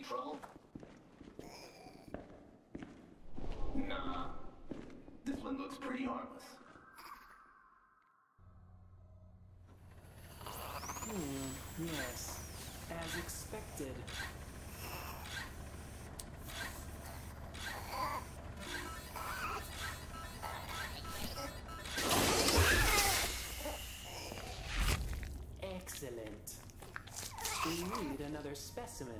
trouble? Nah. This one looks pretty harmless. Yes. As expected. Excellent. We need another specimen.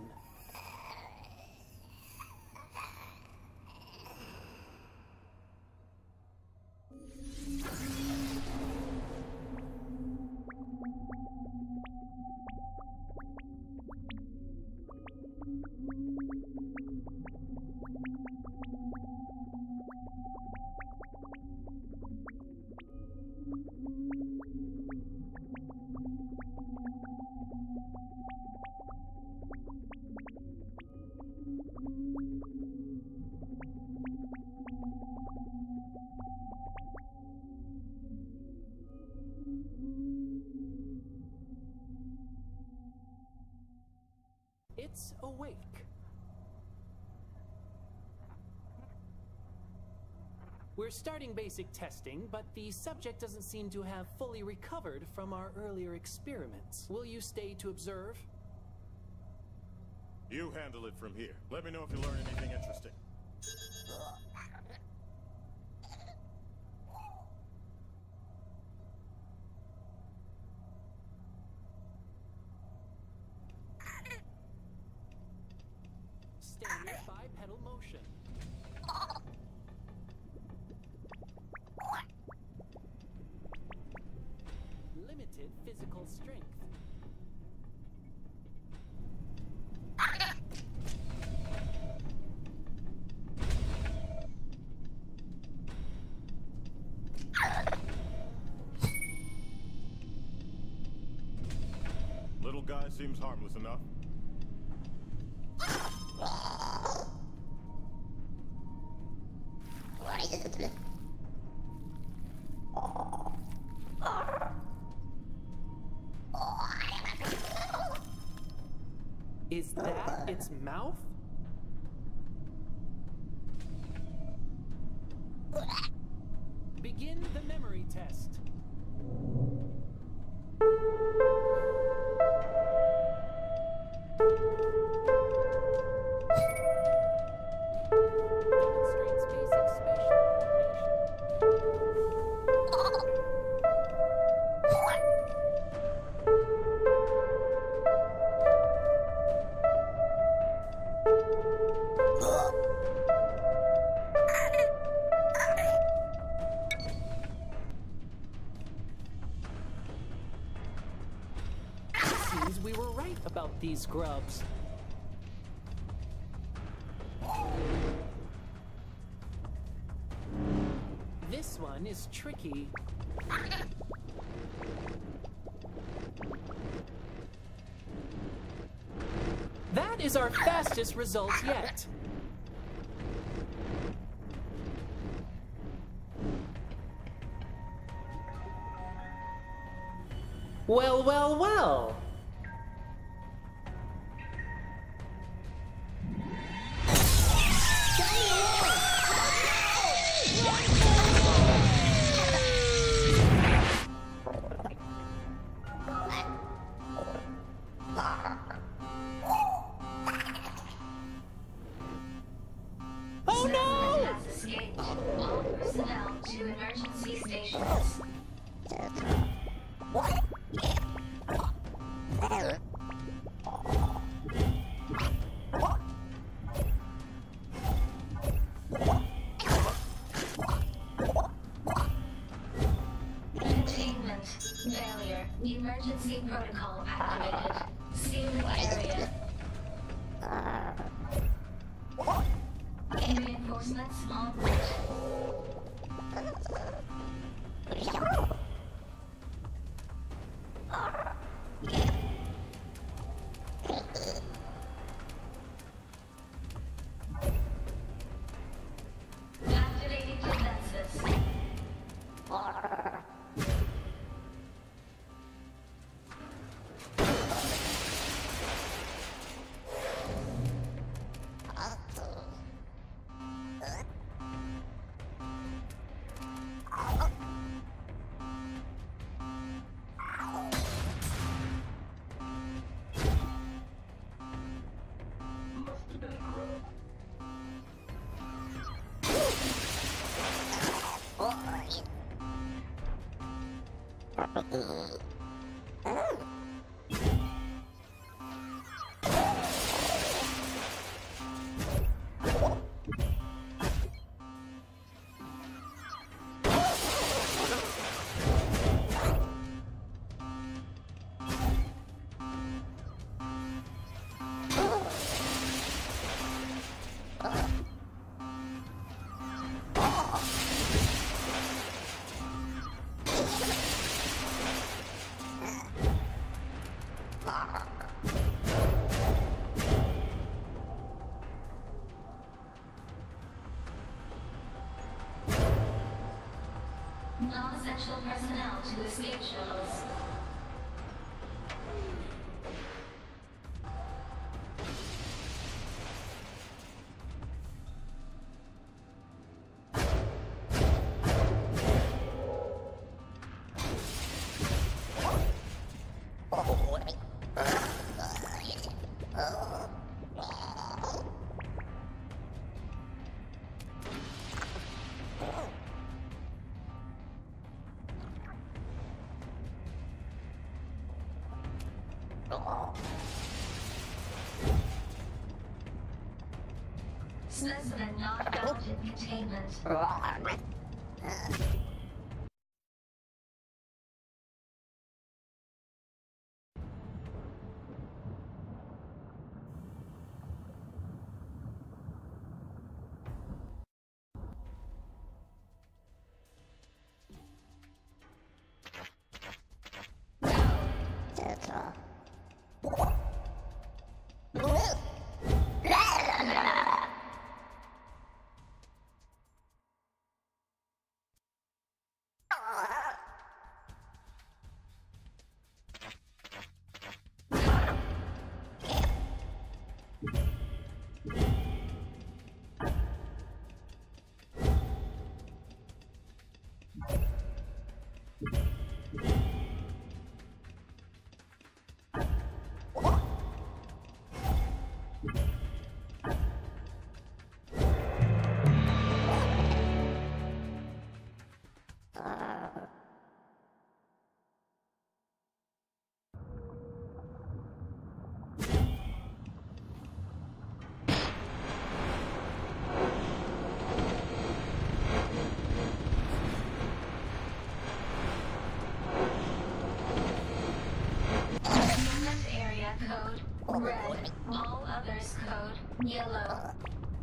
It's awake. We're starting basic testing, but the subject doesn't seem to have fully recovered from our earlier experiments. Will you stay to observe? You handle it from here. Let me know if you learn anything interesting. Standard bipedal motion. Limited physical strength. Little guy seems harmless enough. Is that its mouth? Begin the memory test. Demonstrates basic spatial Seems we were right about these grubs. This one is tricky. That is our fastest result yet. Well, well, well. Oh no! Has escaped. All personnel to emergency stations. Containment failure. Emergency protocol activated. Sealing area. Reinforcements en route. Activating defenses. non-essential personnel to escape shuttles. Specimen not found in containment. Red. All others code yellow.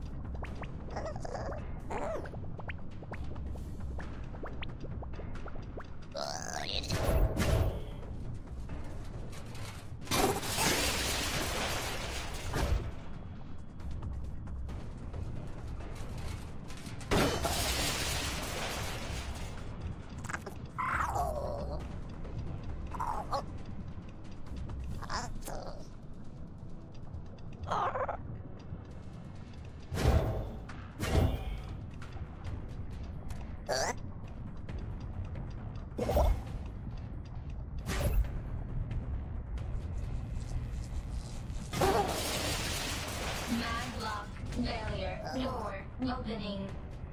Maglock failure. Door opening.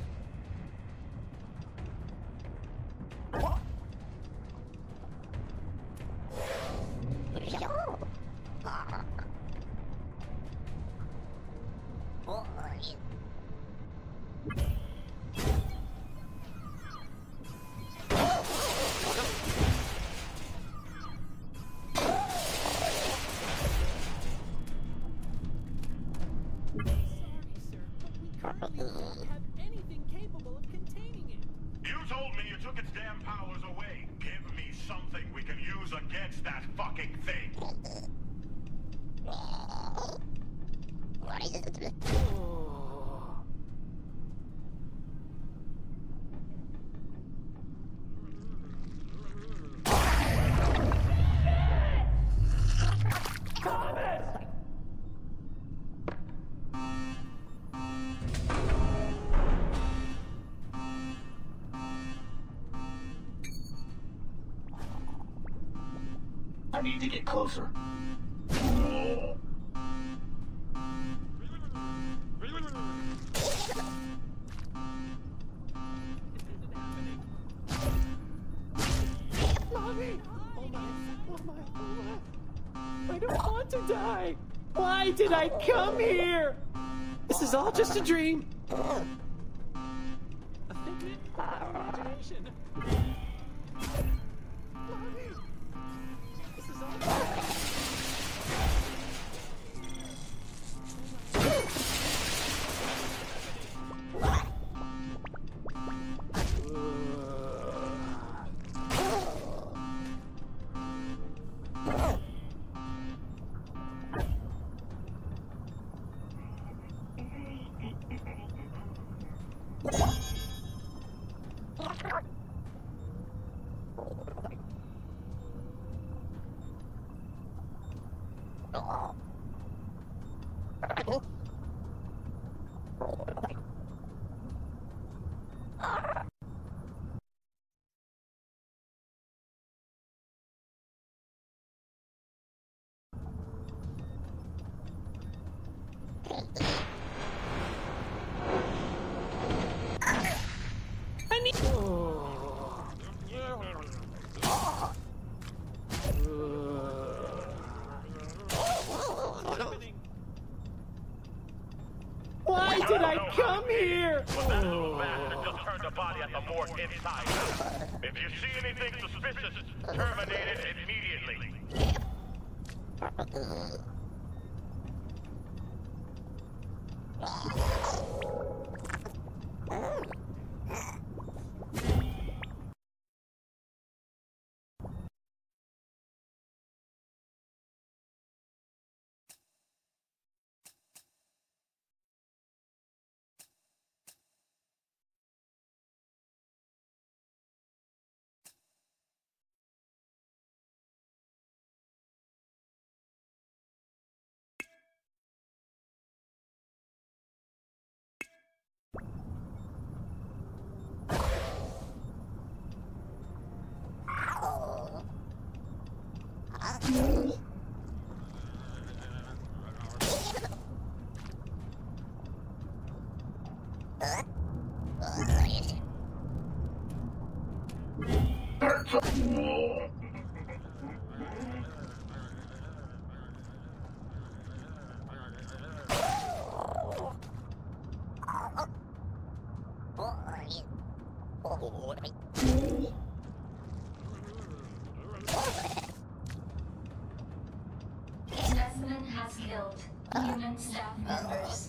I need to get closer. Mommy! I don't want to die! Why did I come here? This is all just a dream. A figment of our imagination. Mommy! This is all... Why did I come here? But that little bastard just turned the body at the morgue inside. If you see anything suspicious, terminate it immediately. Specimen has killed human staff members.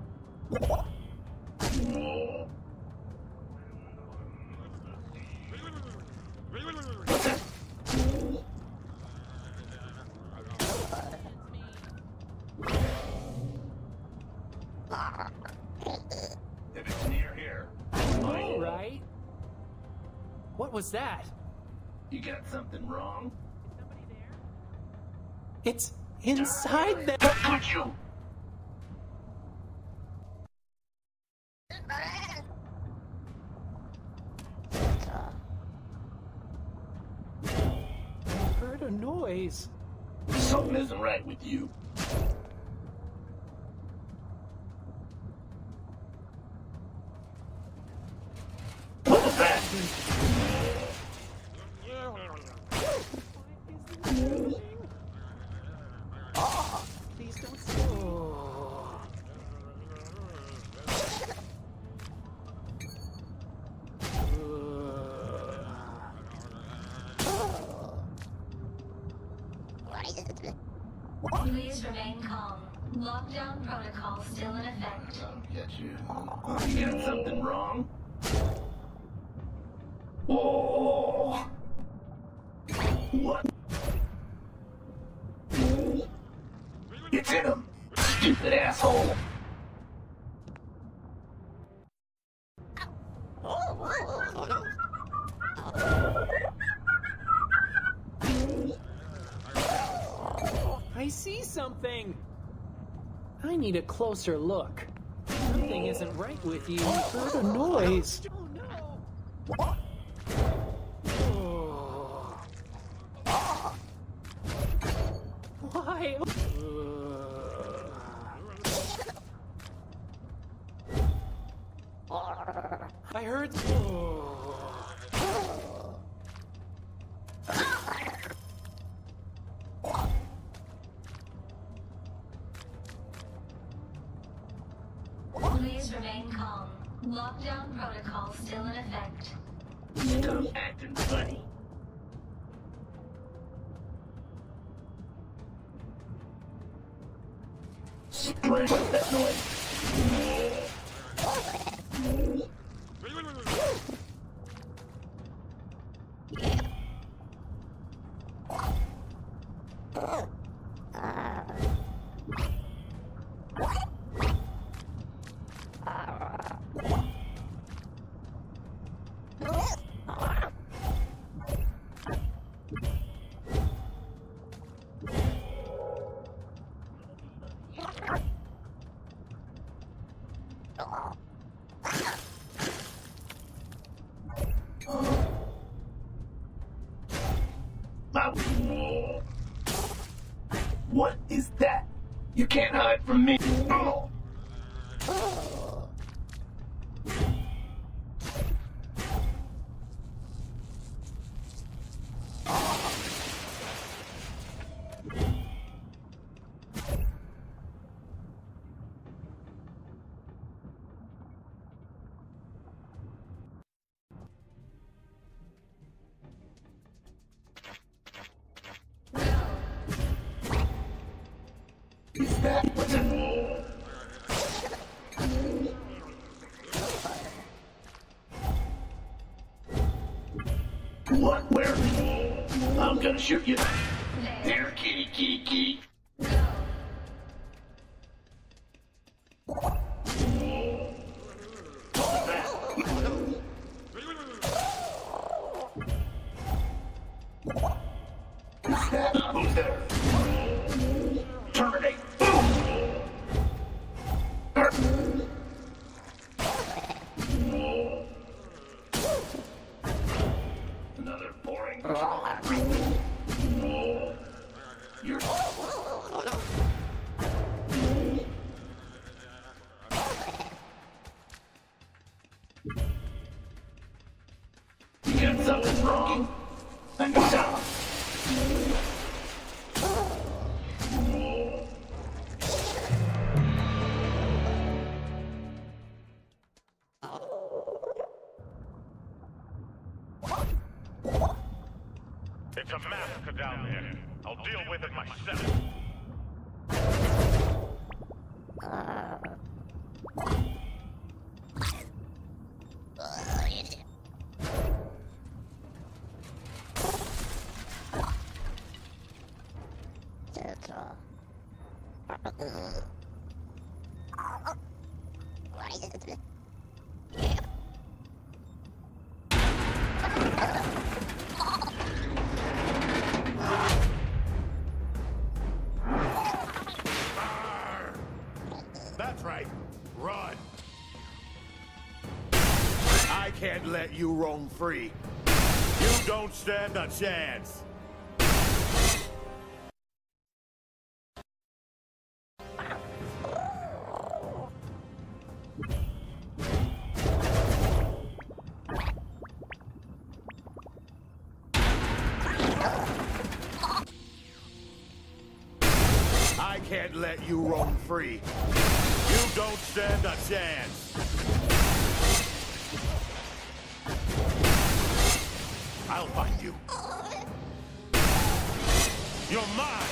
If it's near here, All right. What was that? you got something wrong? It's inside there. Could you? I heard a noise. Something isn't right with you. What was that? Please don't. Oh. Please remain calm. Lockdown protocol still in effect. I'll get you. You got something wrong? Oh! What? It's in him! Stupid asshole! I see something. I need a closer look. Something isn't right with you. I heard a noise. Oh no! Oh. Why? I heard. Please remain calm. Lockdown protocol still in effect. Stop acting funny. Spray. What's that noise? What is that? You can't hide from me. Oh. Is that what's in war? What? Where? I'm gonna shoot you. There, kitty, kitty, kitty. Who's there? Terminate. Another boring. You're. You got something wrong? I can tell. It's a massacre down there. I'll deal with it myself. That's right. Run. I can't let you roam free. You don't stand a chance. I can't let you roam free. You don't stand a chance. I'll find you. You're mine.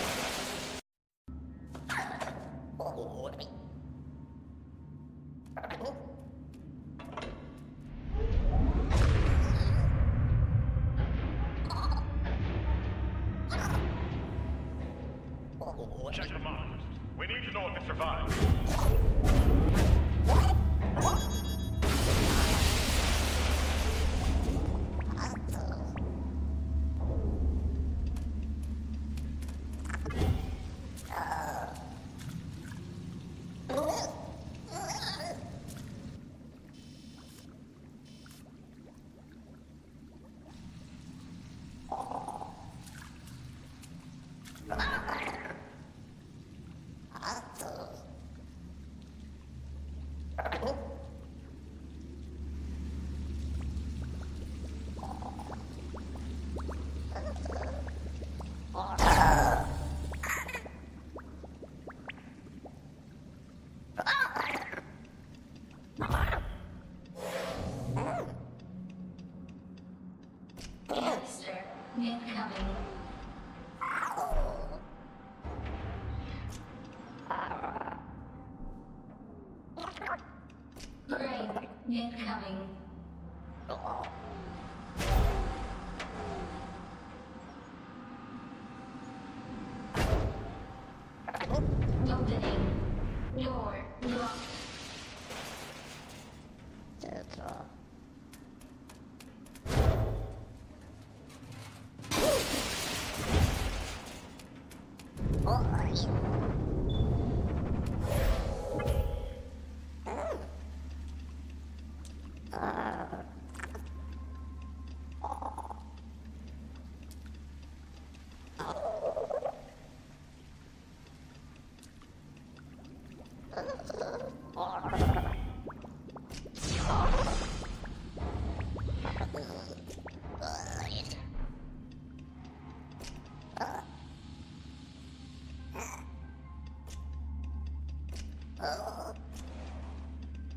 Check the mines. We need to know if it survived. Monster incoming. Brain incoming. Opening. Door locked.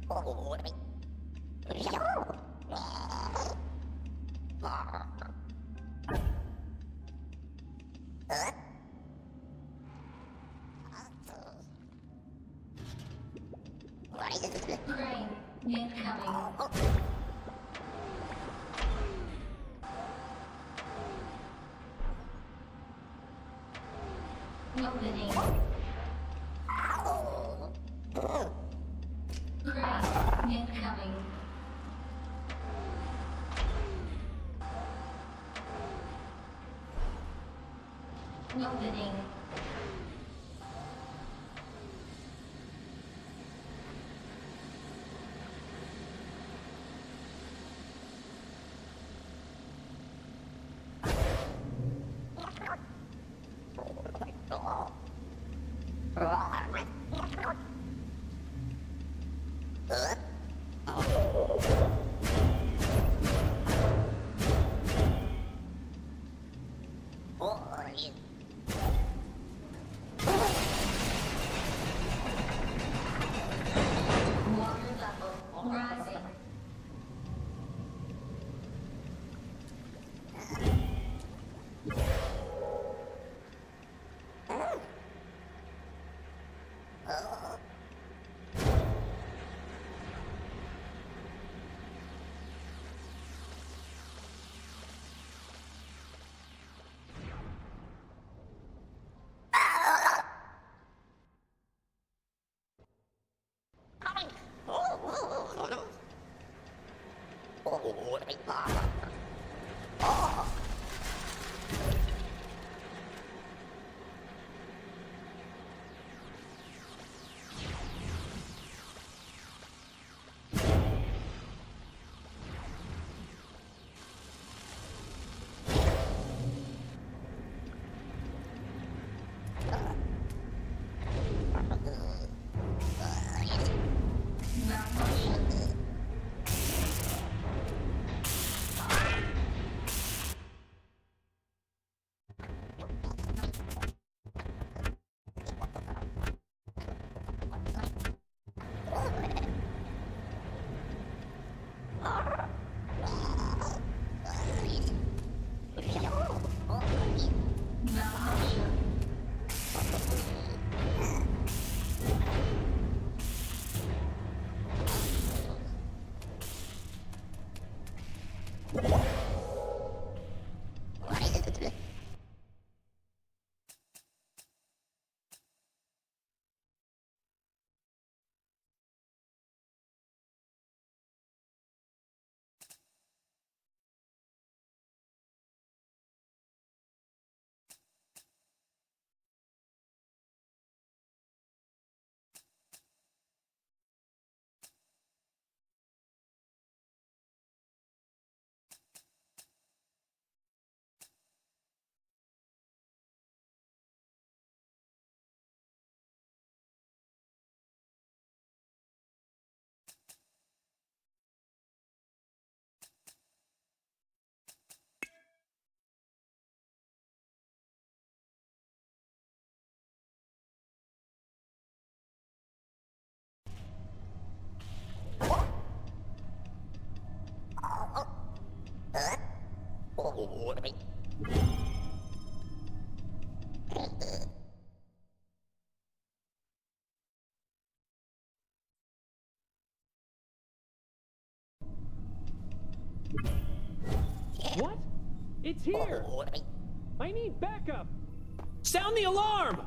Brain incoming. Opening. Brain incoming. Opening. Water level rising. What? It's here! I need backup! Sound the alarm!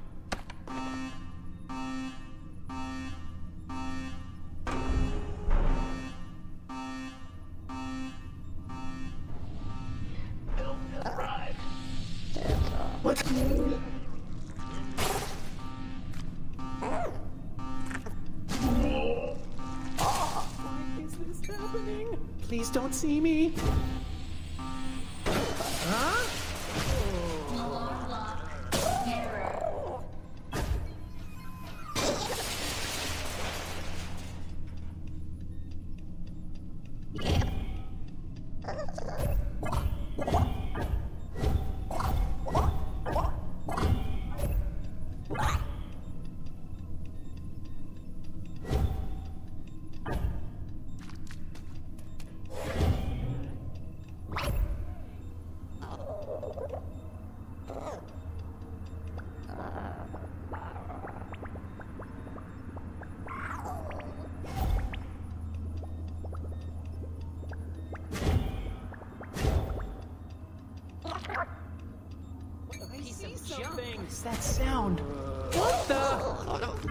Help has arrived. What? Why is this happening? Please don't see me. Huh? Alarm lock. Error. What's that sound? What the?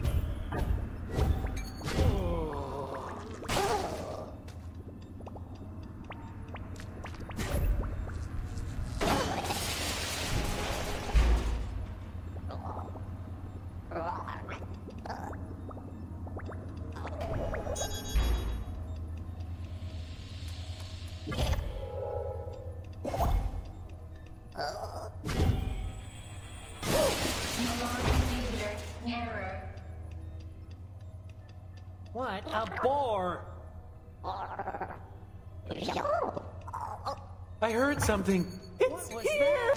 What a bore! I heard something. It's here!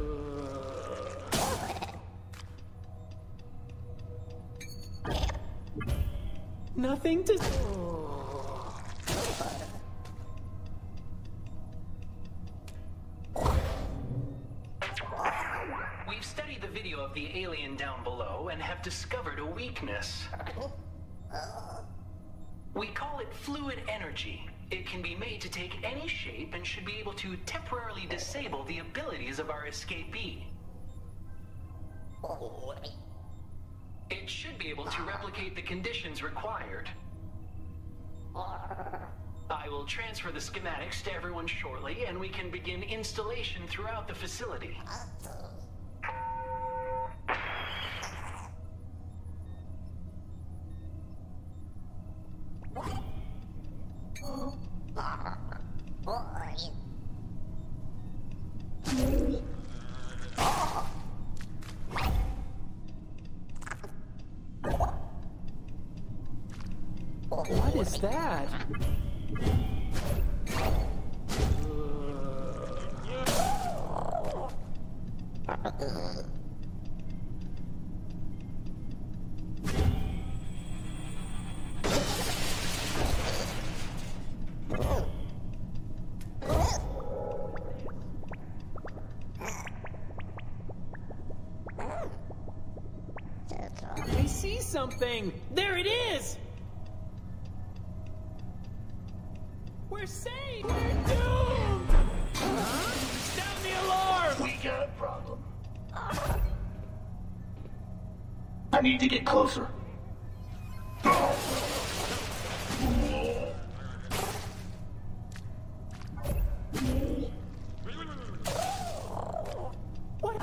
Nothing to... We've studied the video of the alien down below and have discovered a weakness. We call it fluid energy. It can be made to take any shape and should be able to temporarily disable the abilities of our escapee. It should be able to replicate the conditions required. I will transfer the schematics to everyone shortly, and we can begin installation throughout the facility. What is that? I see something! There it is! We're safe! We're doomed! Huh? Sound the alarm! We got a problem. I need to get closer. What?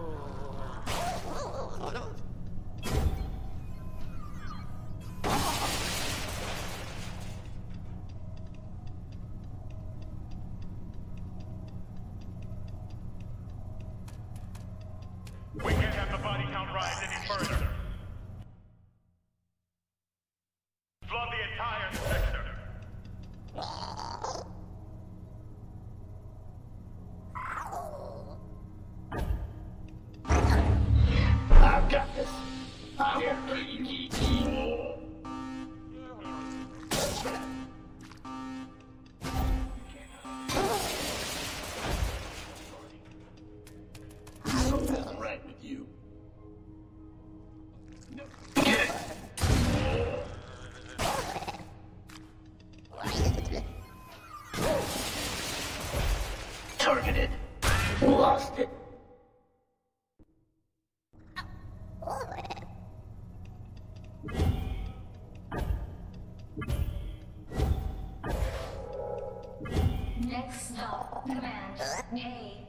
We can't have the body count rise any further. Flood the entire sector. I've got this. I'm here, kitty. Something's right with you. Get it. Targeted. Lost it. Next stop, command A.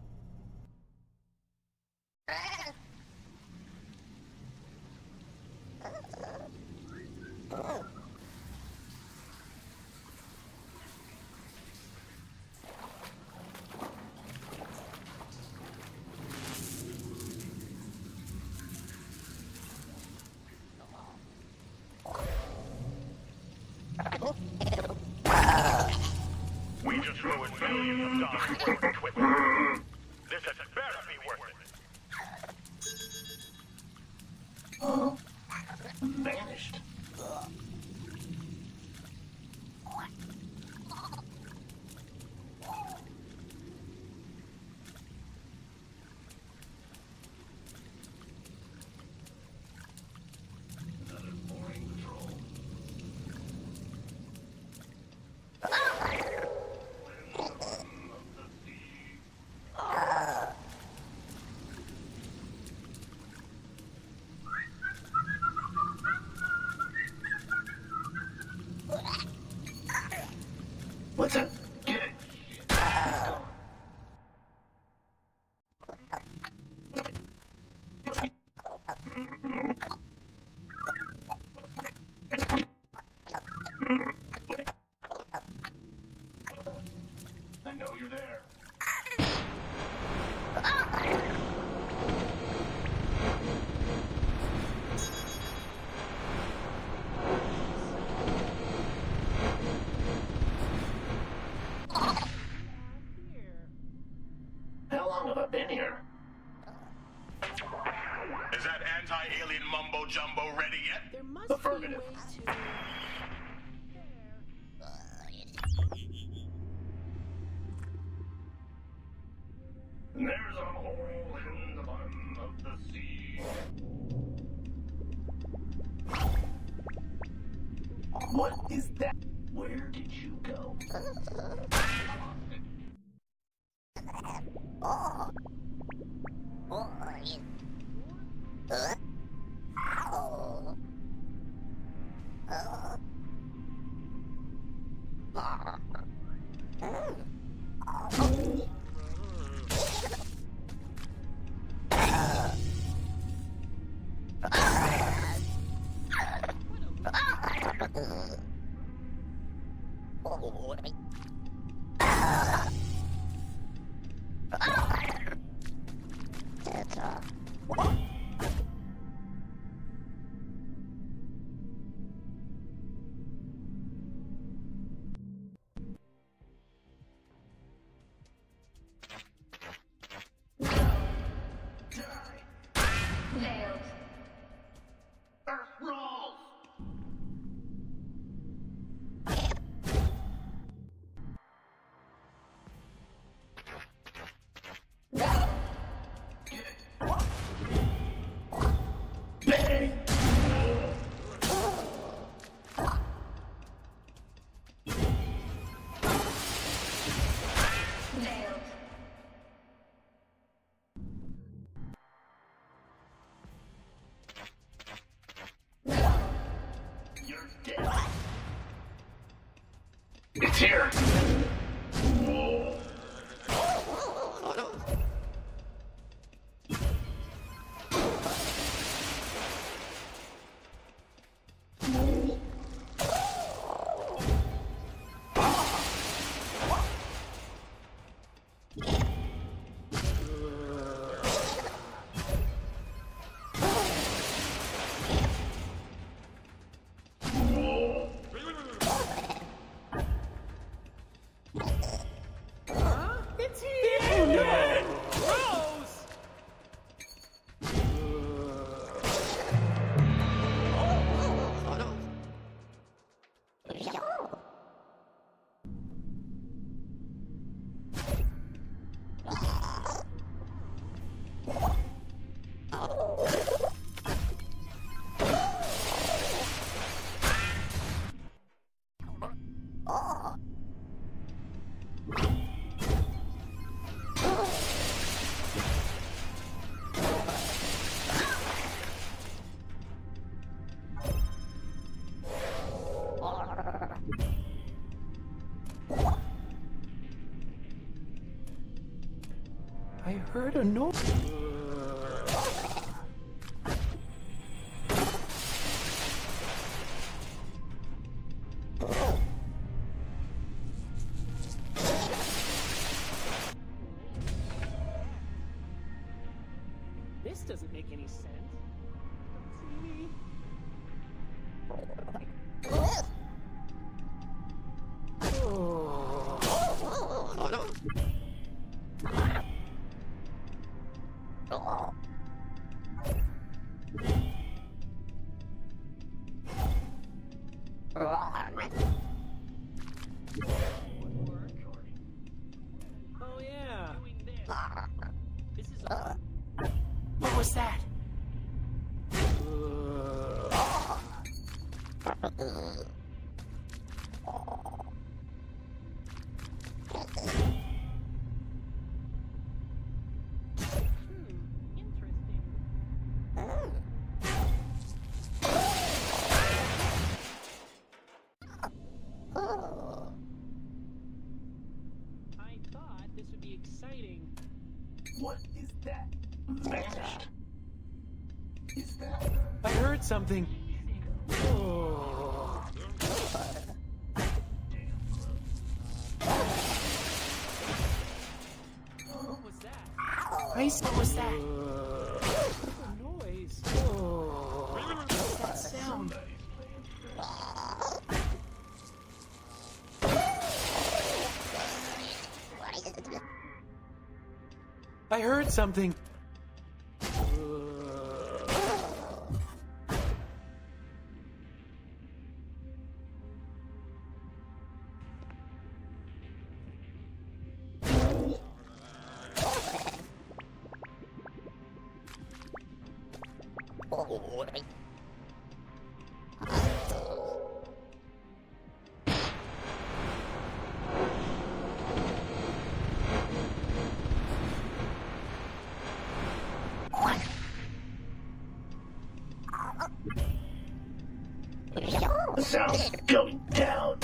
We just ruined millions of dollars worth of equipment. This had better be worth it. Oh, vanished. Another boring patrol. What's up? Get it. I know you're there. How long have I been here? Is that anti-alien mumbo-jumbo ready yet? There must be a Affirmative. way to... There's a hole in the bottom of the sea. What is that? Where did you go? Failed. Earth rolls! Bang! Failed. You're dead. It's here! Whoa. Huh? It's here! Gross! I heard a noise. This doesn't make any sense. See me? Oh yeah. This is a... What was that? Interesting. What is that? Vanished. Is that? I heard something. Oh. What was that? What was that? The noise. Oh. What's that sound? I heard something. The sound's going down.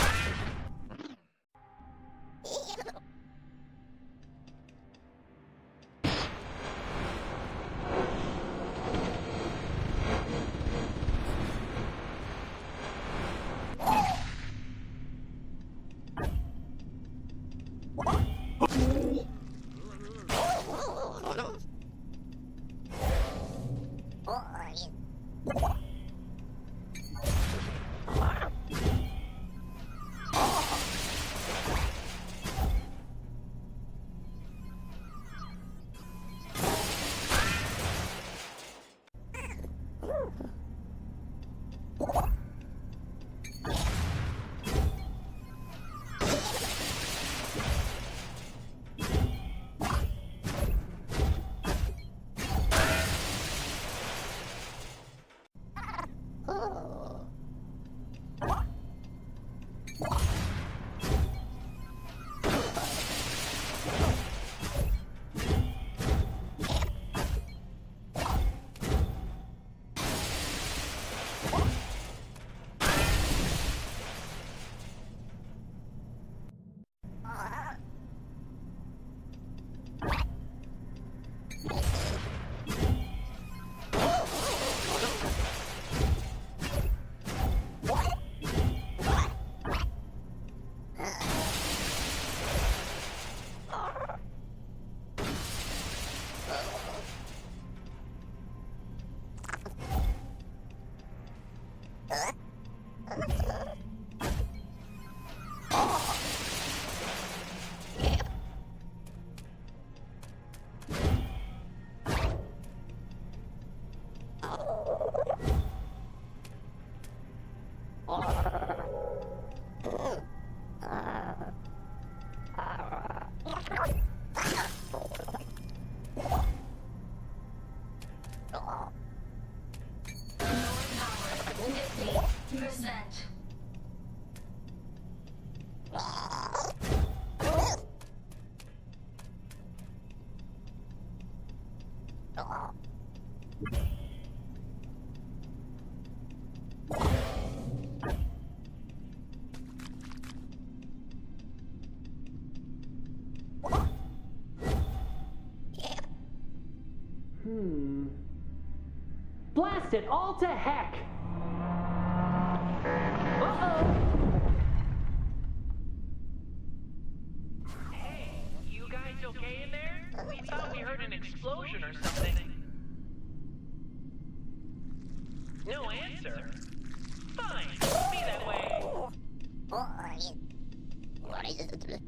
Blast it all to heck! Uh-oh! Hey, you guys okay in there? We thought we heard an explosion or something. No answer. Fine, be that way. What are you doing?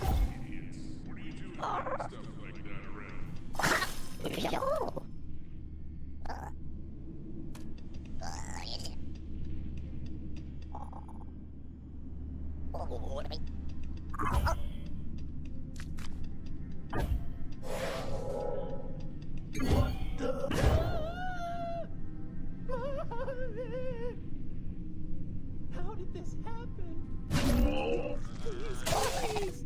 Stuff like that around. How did this happen? Please.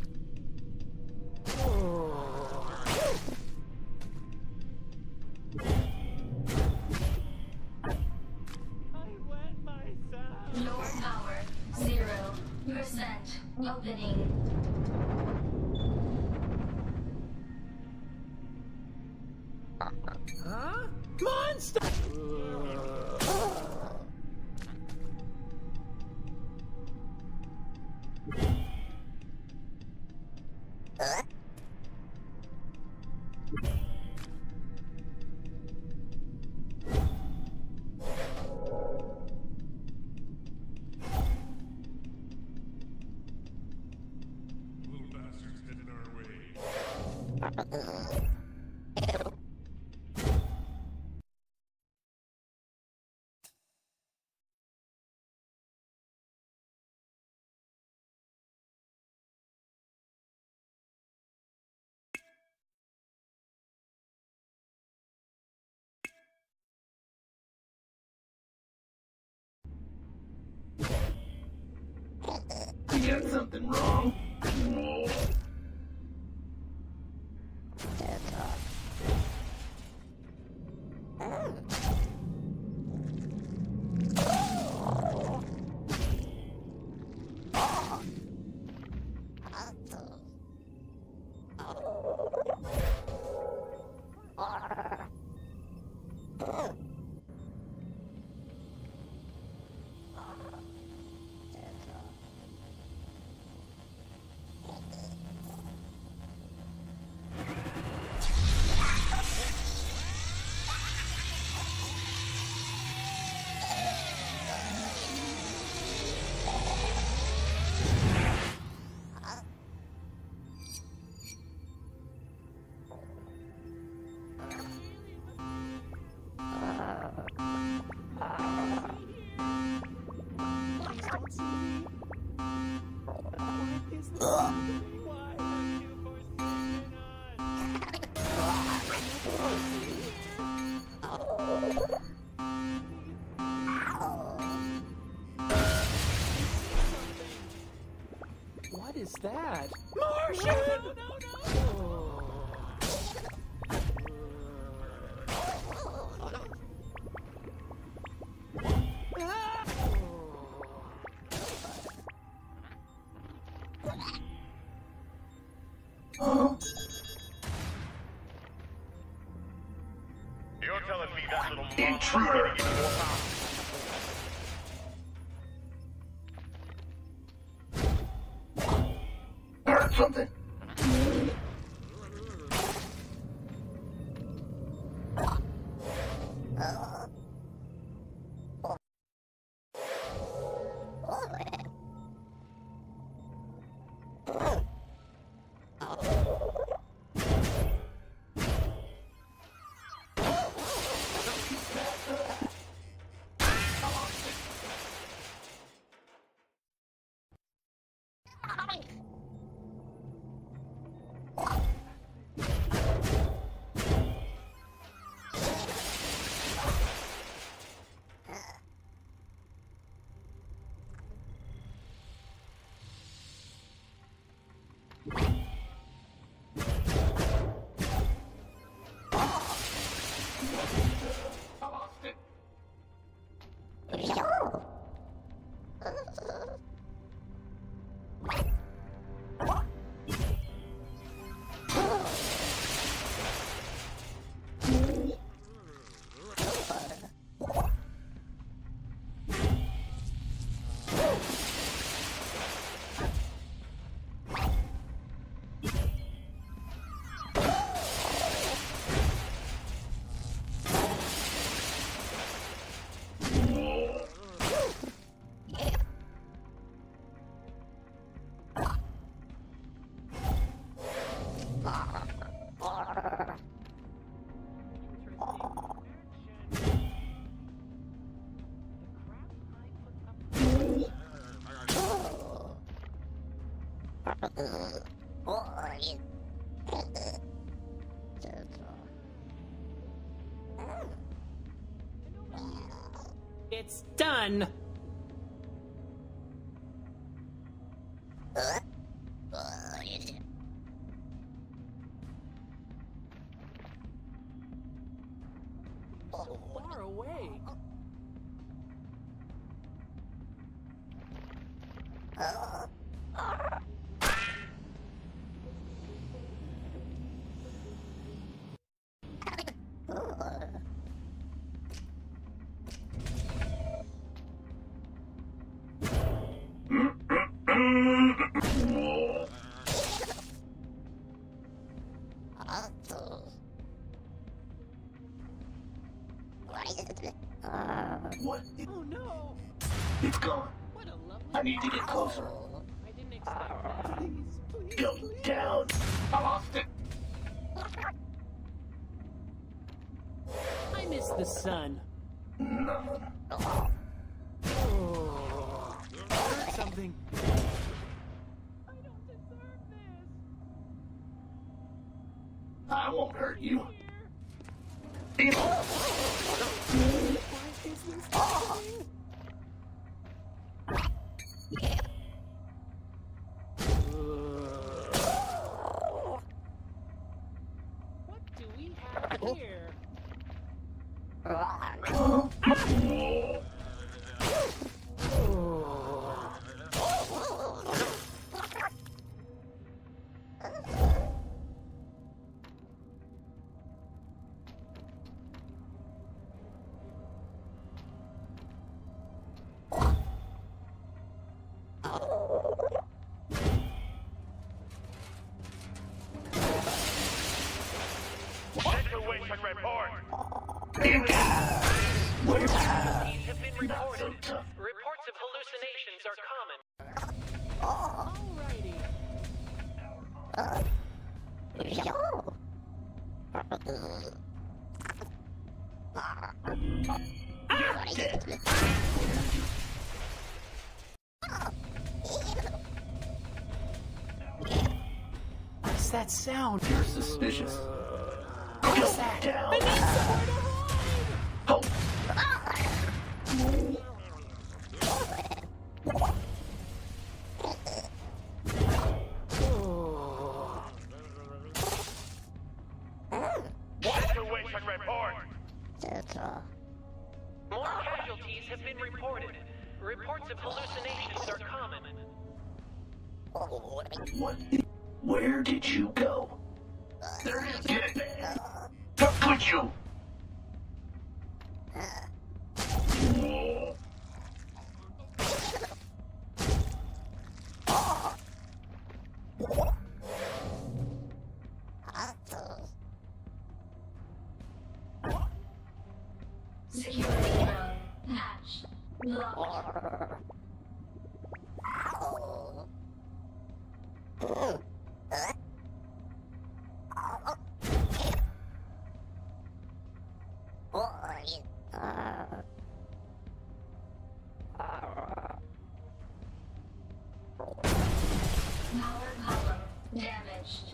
I wet myself. Lower power, 0% opening. You got something wrong? What is that? Martian! No. You're telling me that little Intruder! monster is more powerful? Heard something? It's done! So far away. What? Oh no! It's gone. What a lovely... I need to get closer. I didn't expect that. Please, please, Go please. down. I lost it. I miss the sun. Oh, I heard something. I don't deserve this. I won't hurt you. Why is this happening? What do we have here? Situation report. Casualties have been reported. Reports of hallucinations are common. Alrighty. What's that sound? You're suspicious. What's that? Down. I need somewhere to hide! Oh. Situation report. More casualties have been reported. Reports of hallucinations are common. What? Where did you go? There is it. How could you? Security code patched. Locked. Power column damaged.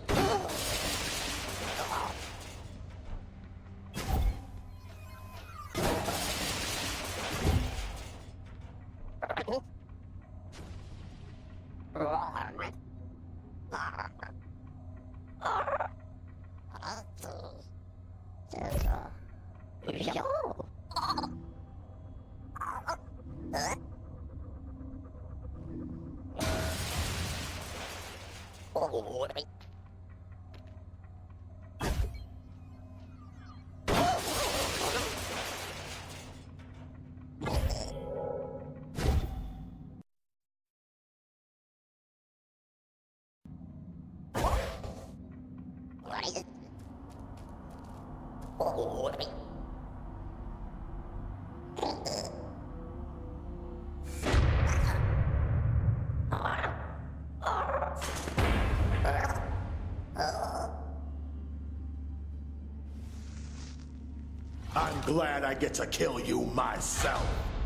I'm glad I get to kill you myself.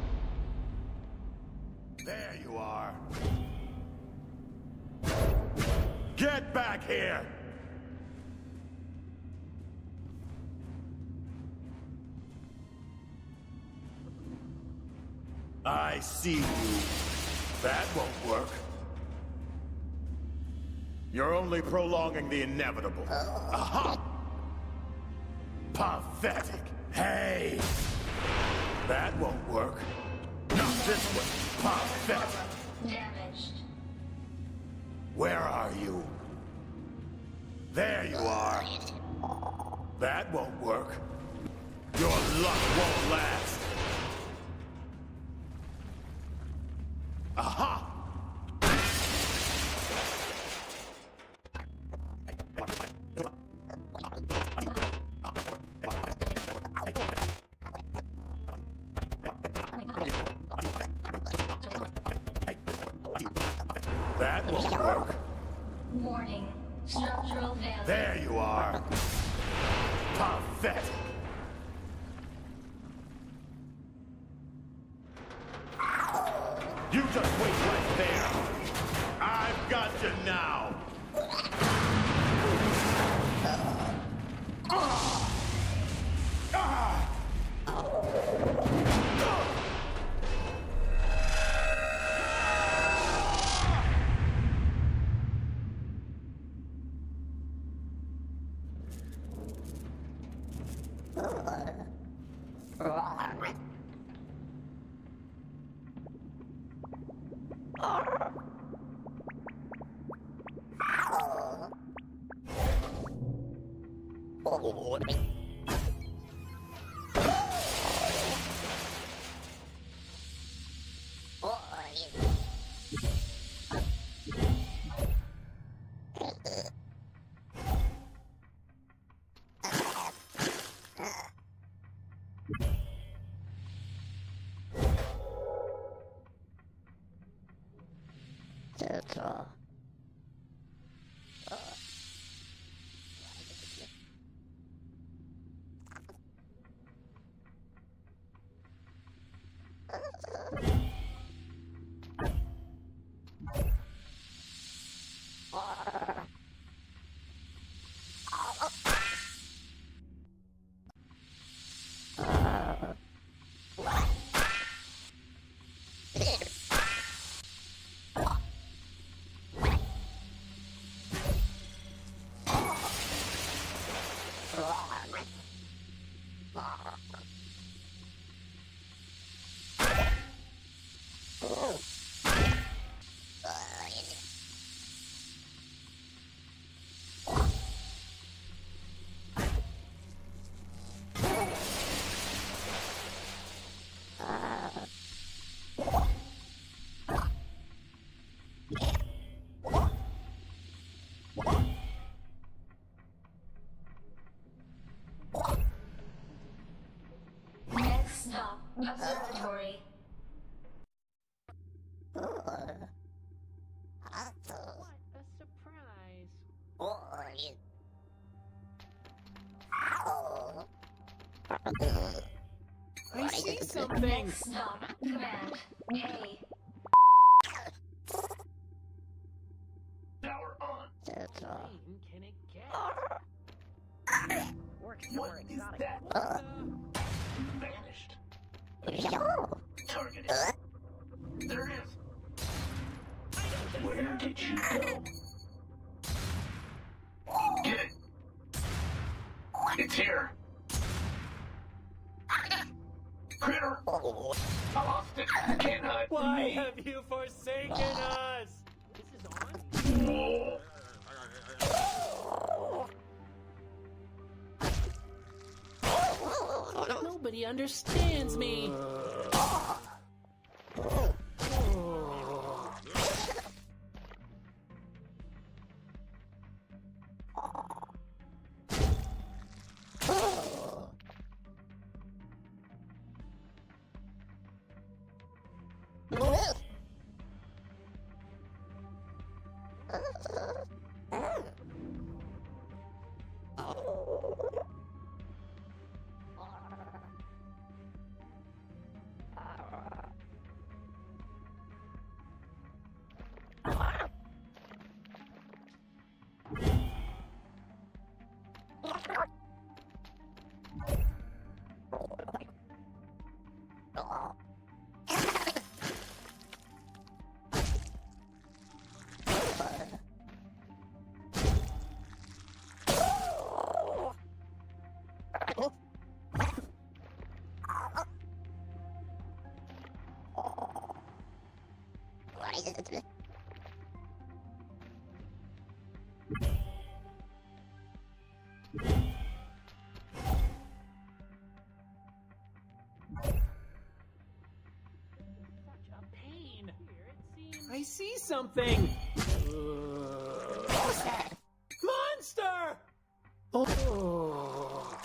There you are. Get back here! I see you. That won't work. You're only prolonging the inevitable. Aha! Pathetic. Hey! That won't work. Not this way. Pathetic. Damaged. Where are you? There you are. That won't work. Your luck won't last. Aha! That won't work. Warning. Structural failure. There you are. Pathetic. You just wait right there. I've got you now. Next stop, observatory. What a surprise. I see something. Next stop, command. A. Power on. Pain can it get? What is that? Vanished. Targeted. There it is. Where did you go? Get it. It's here. Critter. I lost it. Can't hide. Why have you forsaken us? This is on. Whoa. Nobody understands me. I see something! What's that? Monster! Oh.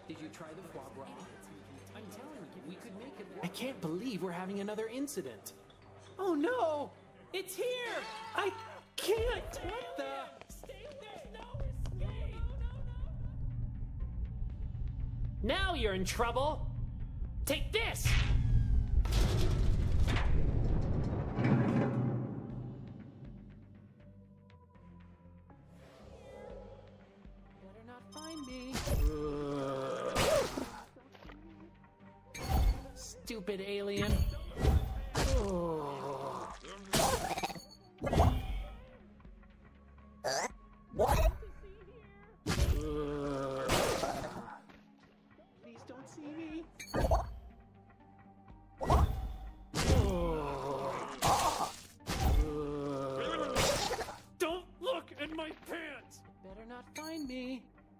Did you try the foie gras? I'm telling you, we could make it work. I can't believe we're having another incident. Oh no! It's here! I can't! What the? Stay there! No escape! Now you're in trouble! Take this! Better not find me. Stupid alien. Oh. Please don't see me. Don't look at my pants! Better not find me.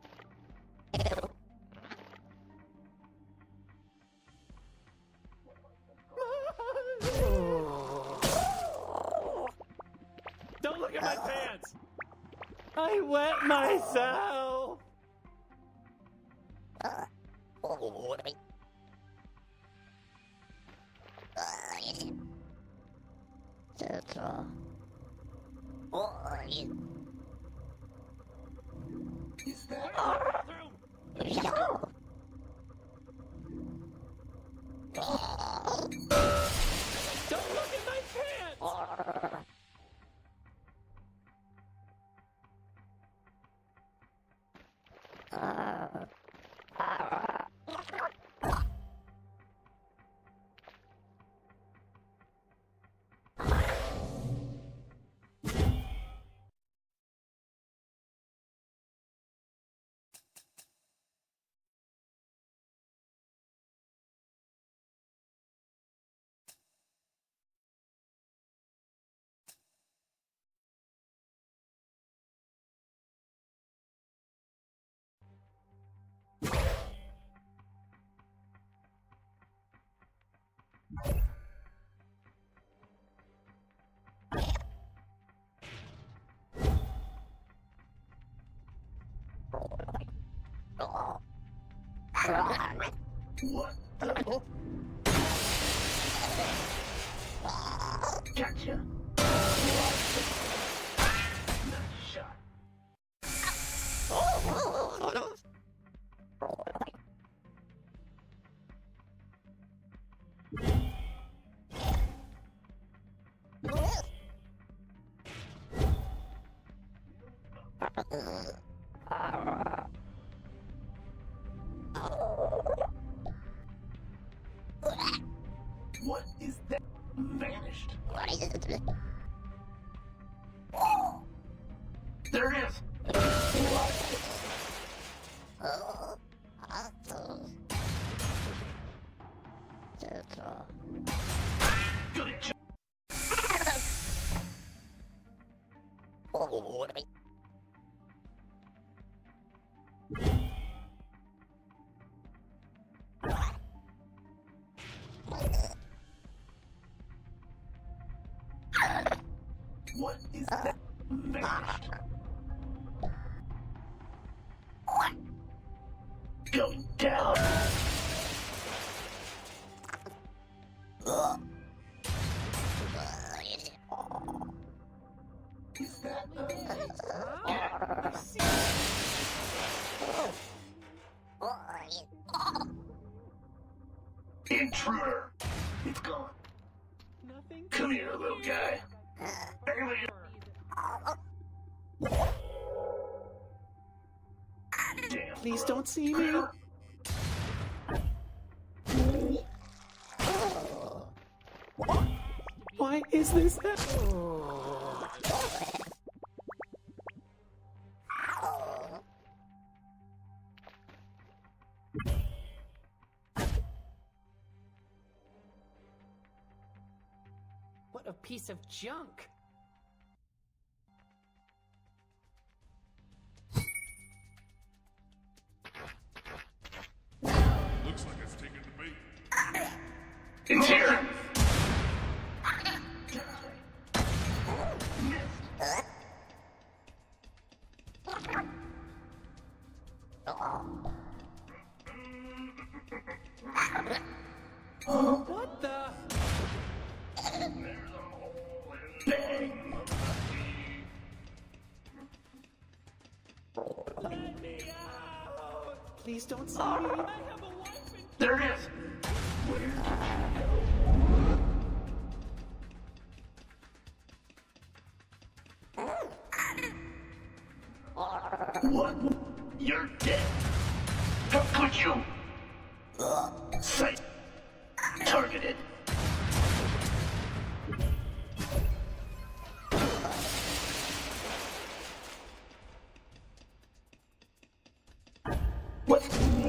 Don't look at my pants! I wet myself! Is that Don't look at my pants! what? Gotcha. Nice shot. What is that? Vanished. There it is. Good job. What is that? Vanished. Go down. Is that intruder? It's gone. Nothing. Come here, little guy. Alien. Damn. Please don't see me. Why is this happening? What a piece of junk. Looks like it's taken the bait. It's here. What the? Bang! Let me out! Please don't see me. I have a wife and There it is! Where did you go? What? You're dead. How could you? Sight. Targeted. What?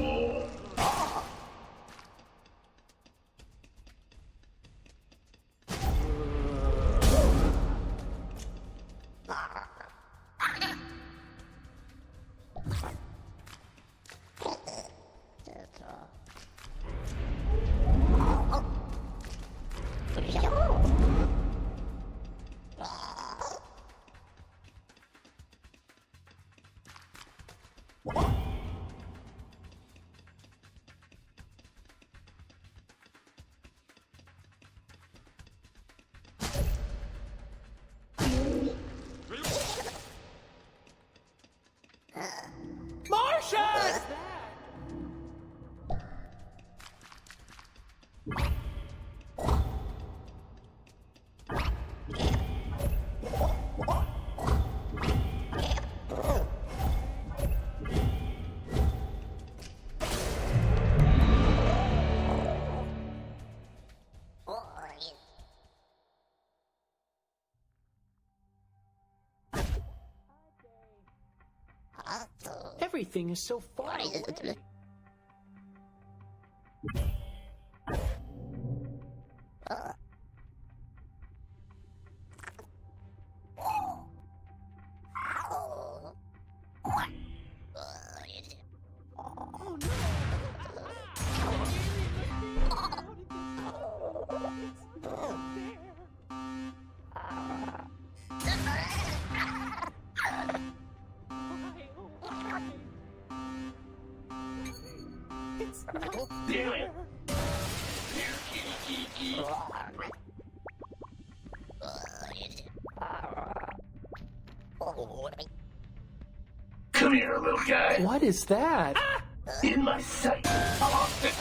Martian! Everything is so far away. Oh no! It's not Damn fair. it! Here, kitty, kitty, kitty. Come here, little guy. What is that? In my sight. I lost it.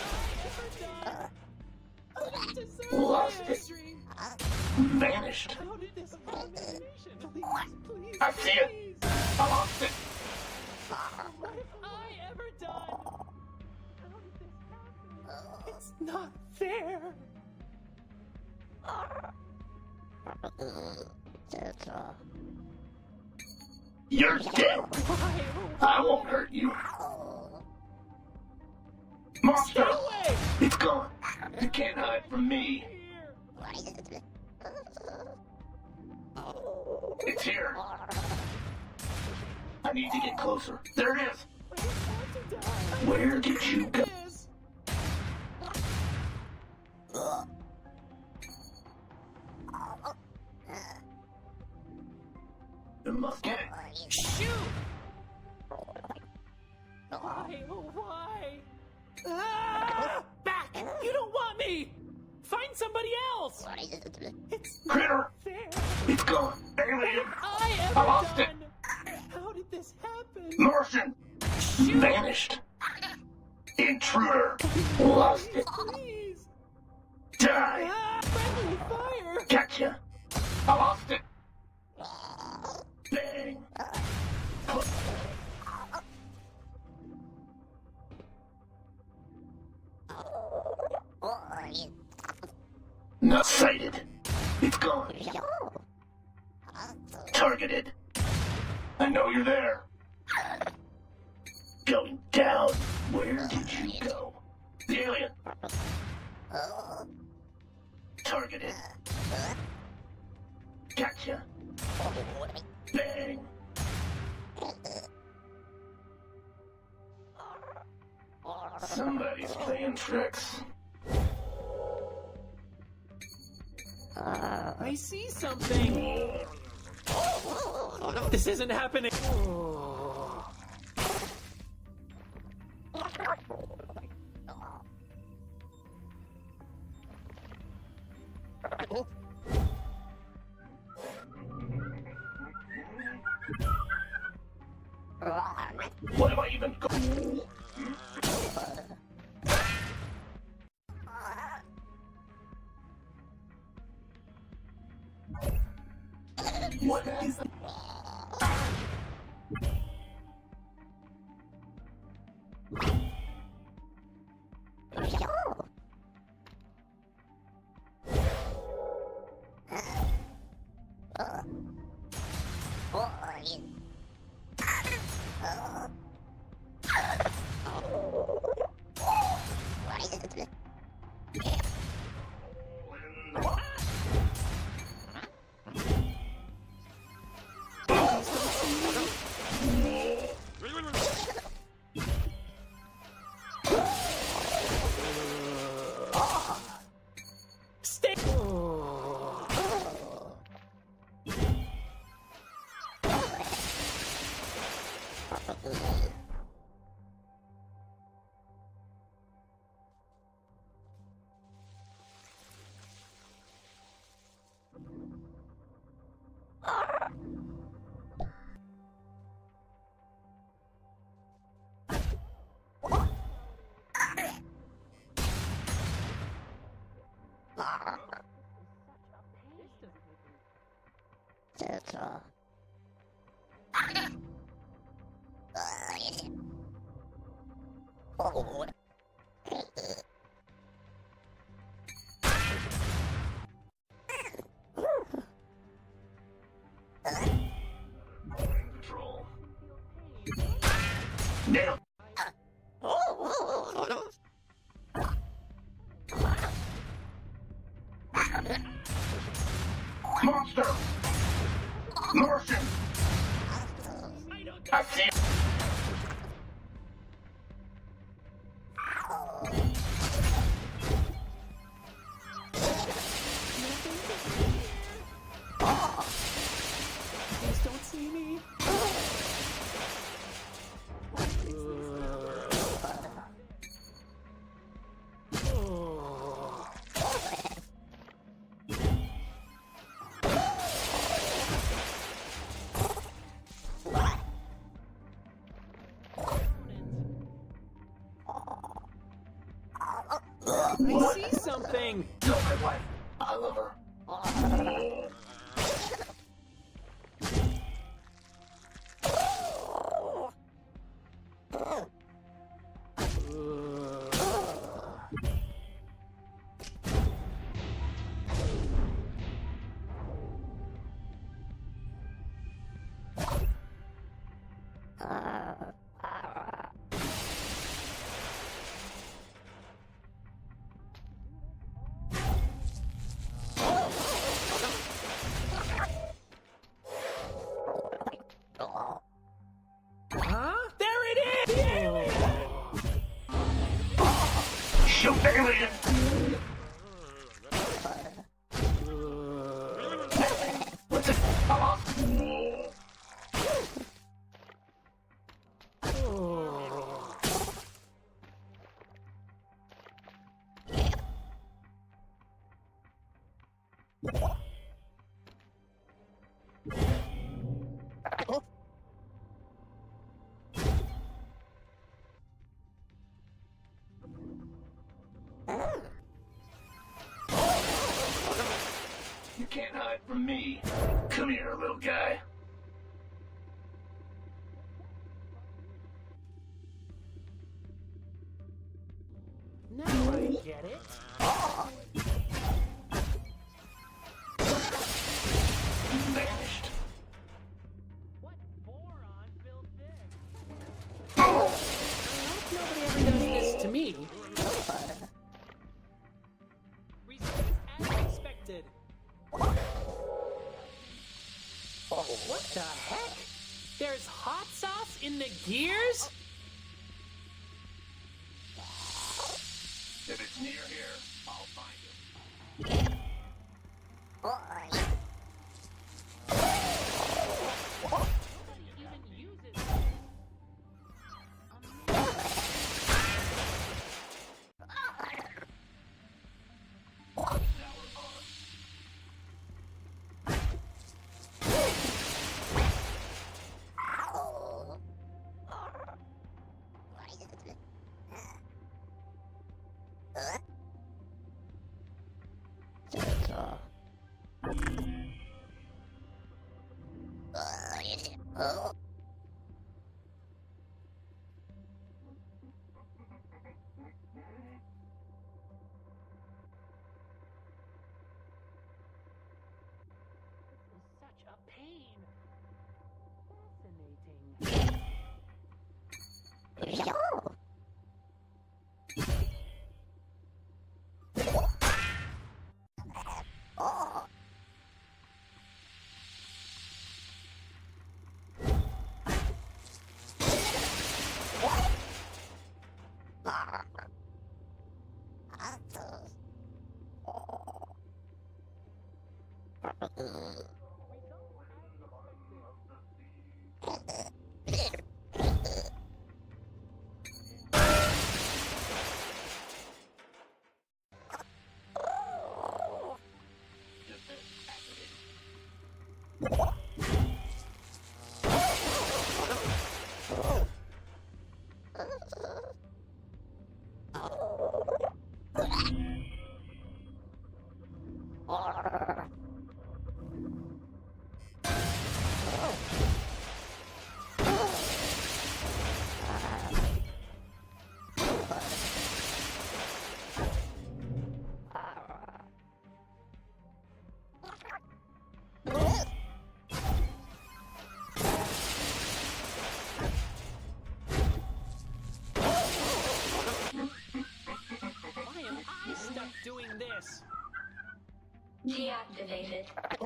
Lost it. Vanished. How did this happen? Please, please, I see it. please. I lost it. What have I ever done? How did this happen? It's not fair. You're dead. Why? I won't hurt you. Monster! away! It's gone. You can't hide from me. It's here. I need to get closer. There it is. Where did you go? You must get it. Shoot! Why? Oh, why? Ah! Back! You don't want me! Find somebody else! It's not Critter! fair. It's gone. Alien! I ever I lost it. done? How did this happen? Martian! Vanished. Intruder! Lost it. Please! Die! Ah! Friendly fire! Gotcha! I lost it. Bang! Not sighted. It's gone. Targeted. I know you're there. Going down. Where did you go? The alien. Targeted. Gotcha. Bang. Somebody's playing tricks. I see something! This isn't happening! What is control? Nailed. Monster! Martian! I see it. Please don't see me. I see something! Tell my wife I love her. Huh? There it is! The alien! Shoot the alien! What's it? You can't hide from me. Come here, little guy. Now I get it. Vanished. What moron built this? I hope nobody ever does this to me. Results as expected. What the heck? There's hot sauce in the gears? If it's near here, I'll find it. Even uses Deactivated.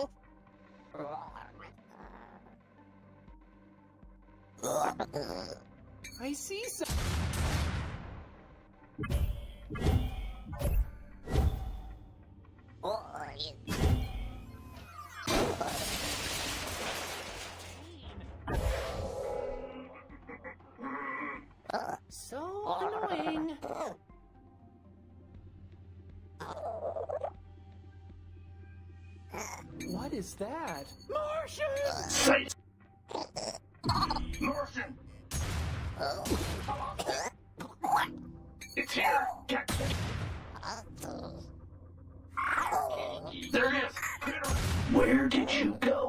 I see some. So annoying. What is that? Martian! Say Martian! It's here! Get There it is! Where did you go?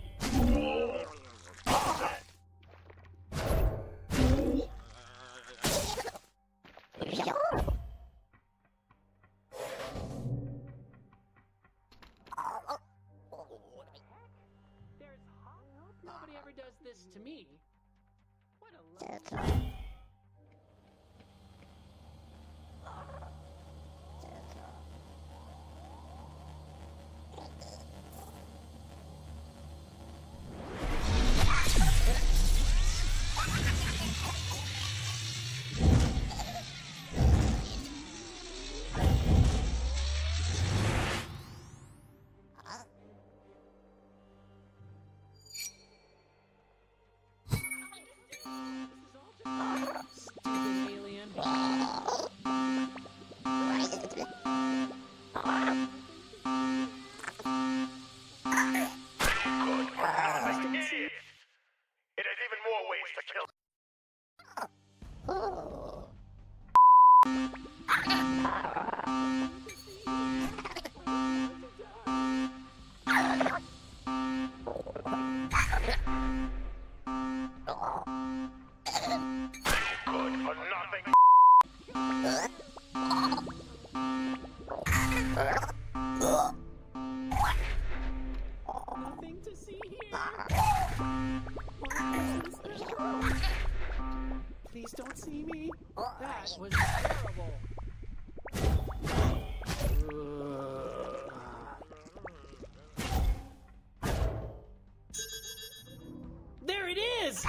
Nobody ever does this to me. What a Nothing to see here. Please don't see me. That was terrible. There it is!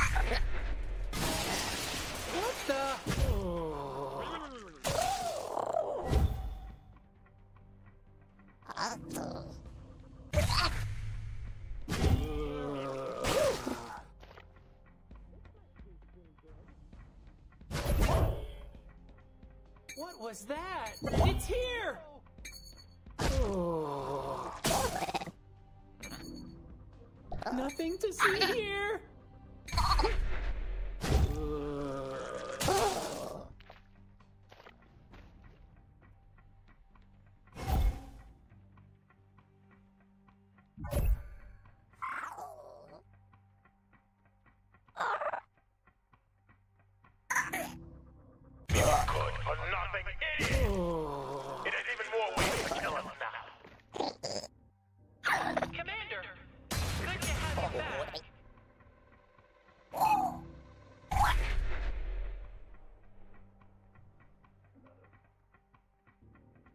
What the? What was that? It's here! Nothing to see here!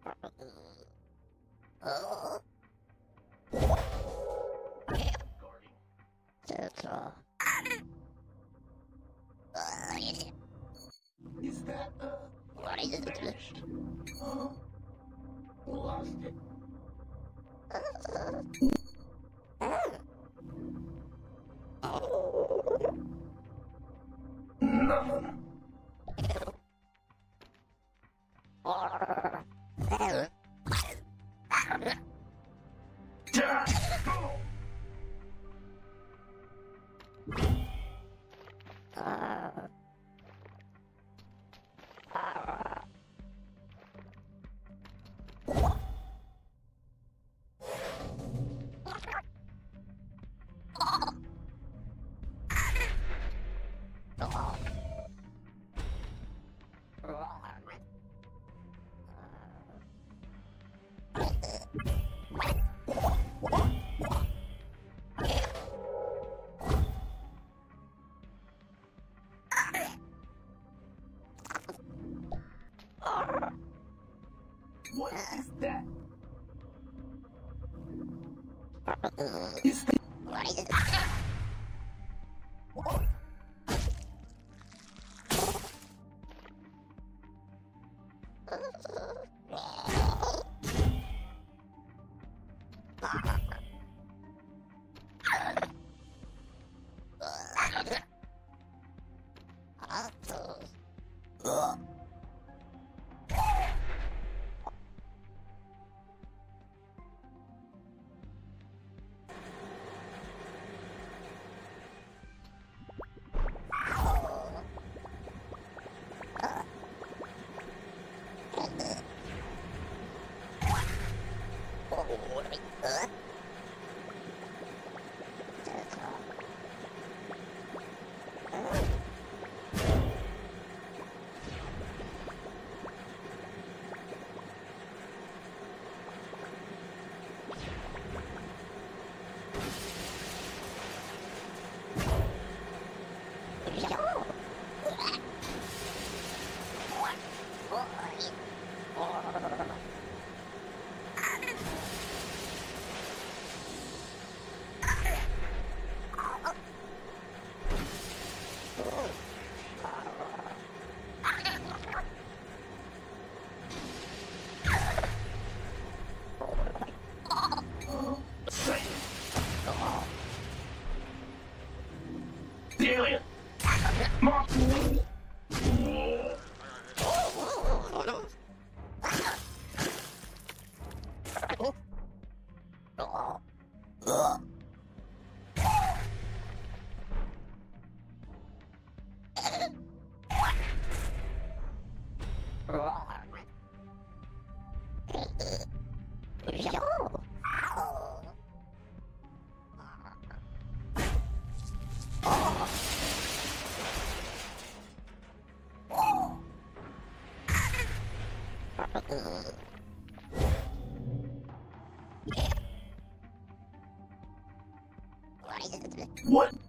Is that, vanished? Huh? Lost it. Nothing. What is that? Is that... What? The alien! Mark! What?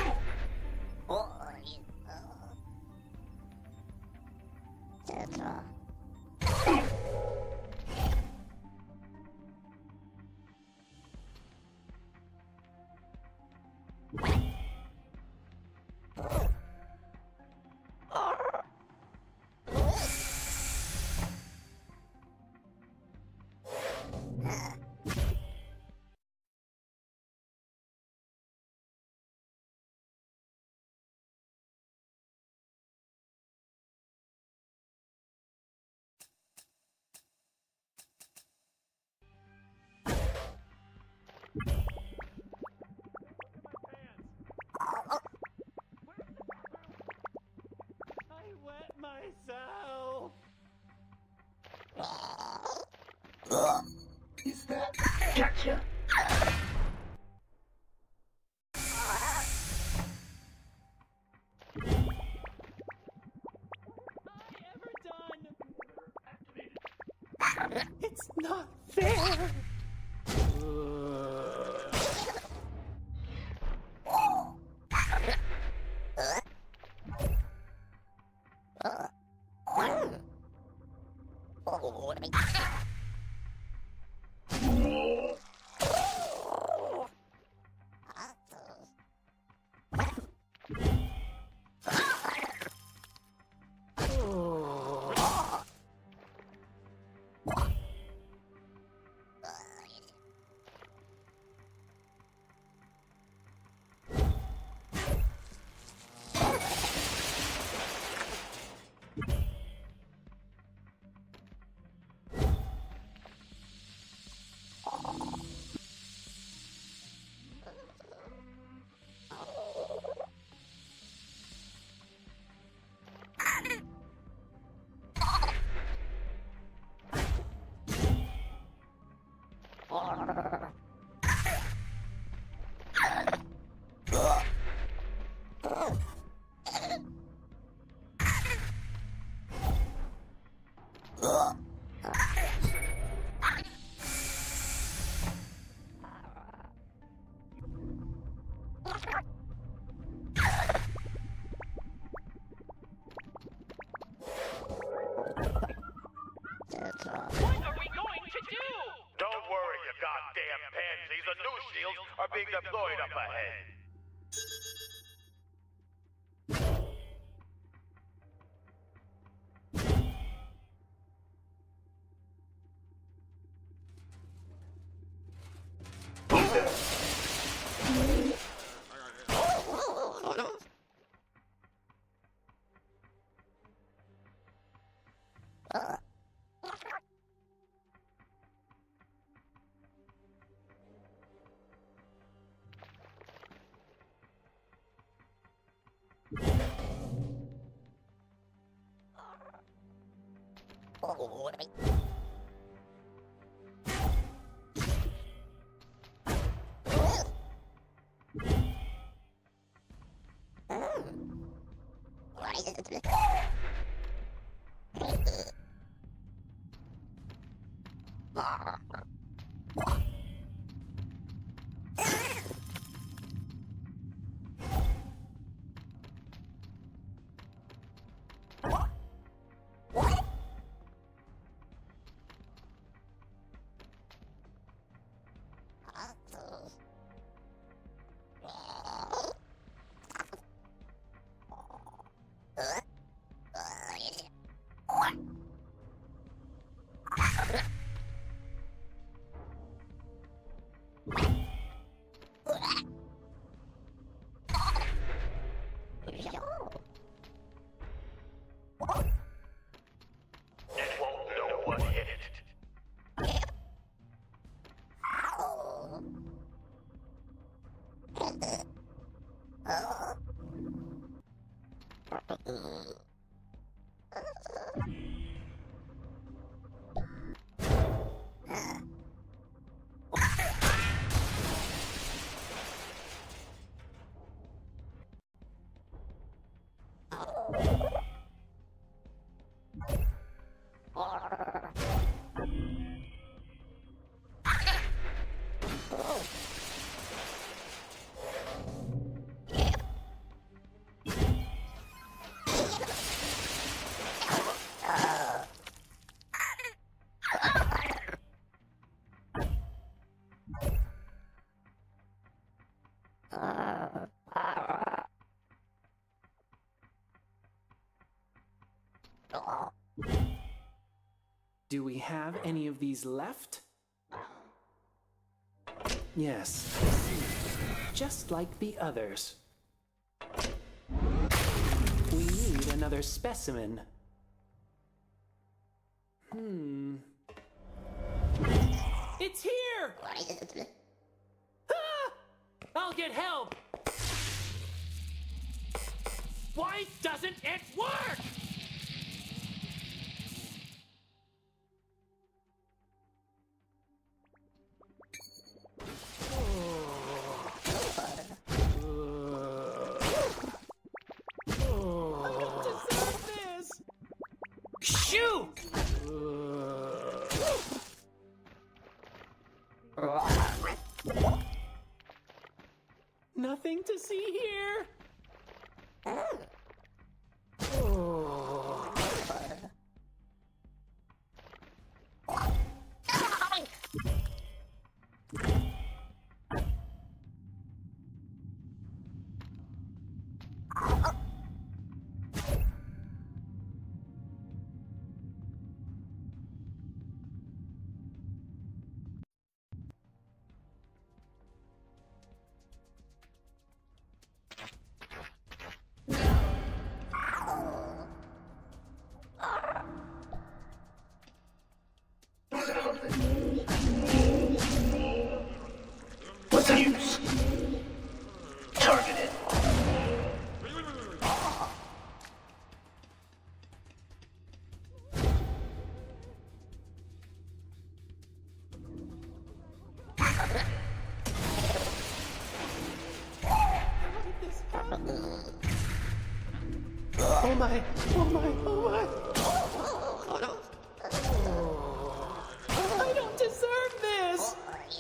I wet myself. Is that... Gotcha! It's not fair. What are we going to do? Don't worry, you goddamn pansies. The new shields are being deployed up ahead. Do we have any of these left? Yes. Just like the others. We need another specimen. It's here! Ah! I'll get help! Why doesn't it work? Shoot! Nothing to see here. Oh my, oh my, oh my. I don't deserve this!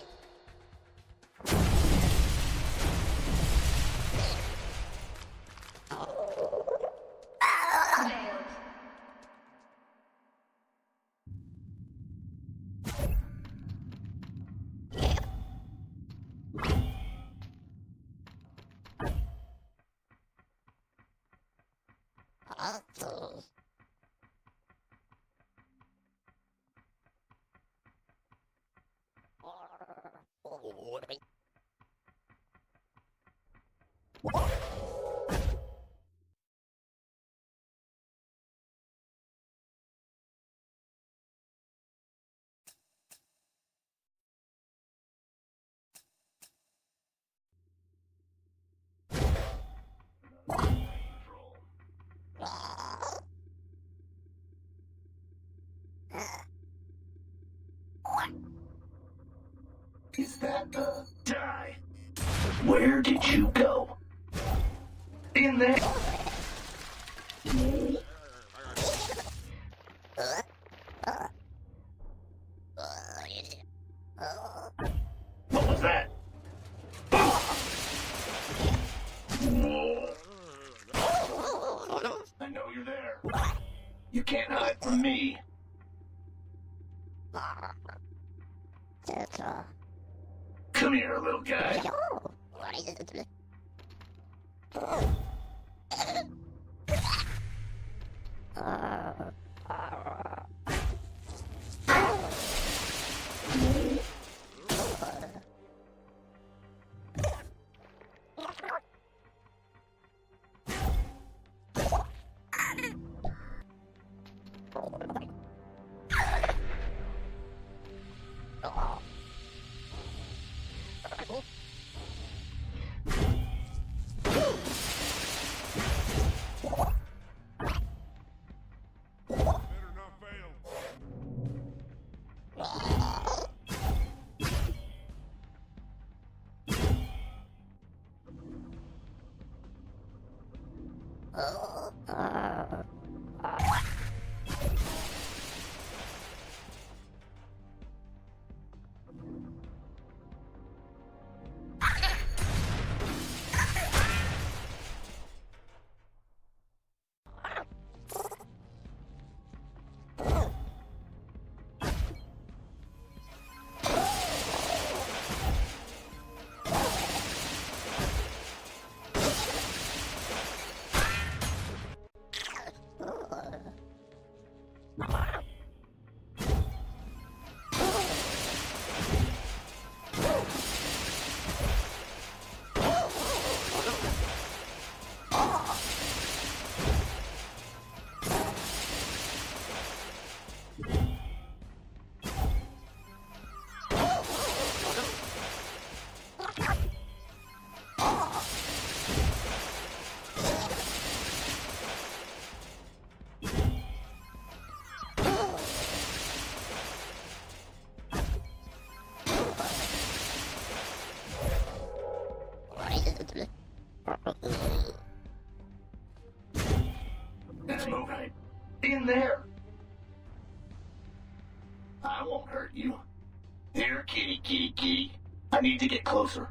Is that the die? Where did you go? In there. What was that? I know you're there. You can't hide from me. Come here, little guy. Better not fail. Let's move it. In there. I won't hurt you. Here, kitty, kitty, kitty. I need to get closer.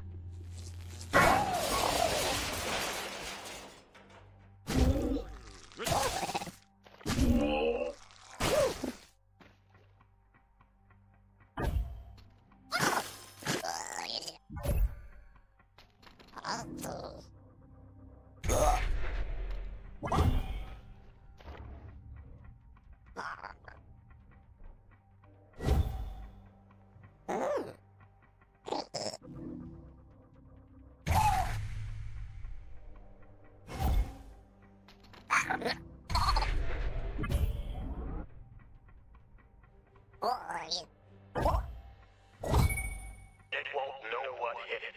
It won't know what hit it.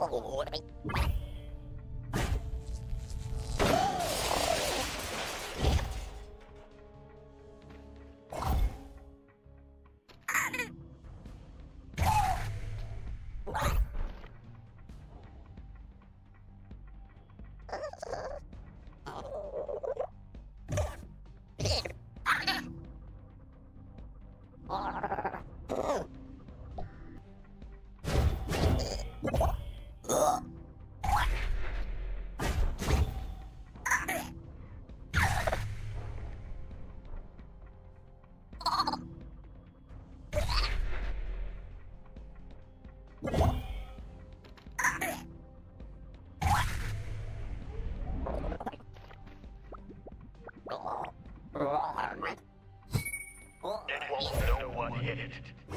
It won't know what hit it.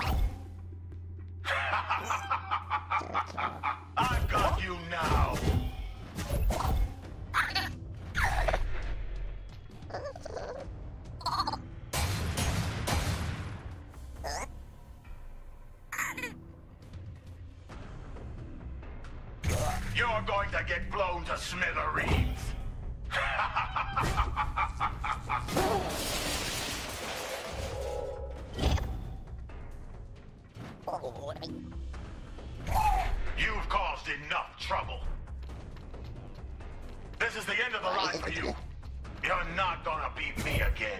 I've got you now. You're going to get blown to smithereens. You've caused enough trouble. This is the end of the line for you. You're not gonna beat me again.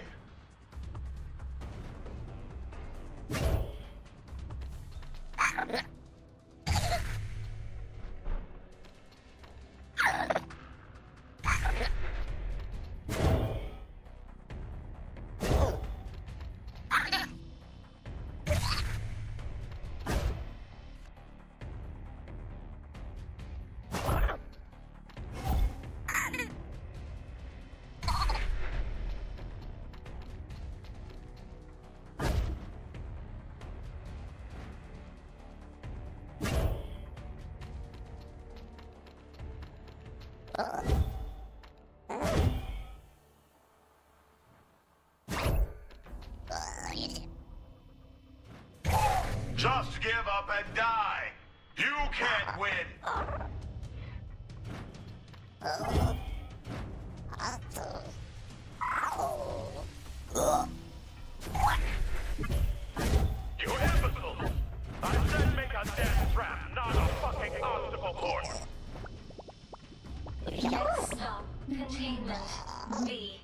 Just give up and die. You can't win. You imbecile! I said make a death trap, not a fucking obstacle course. Stop. Containment. B.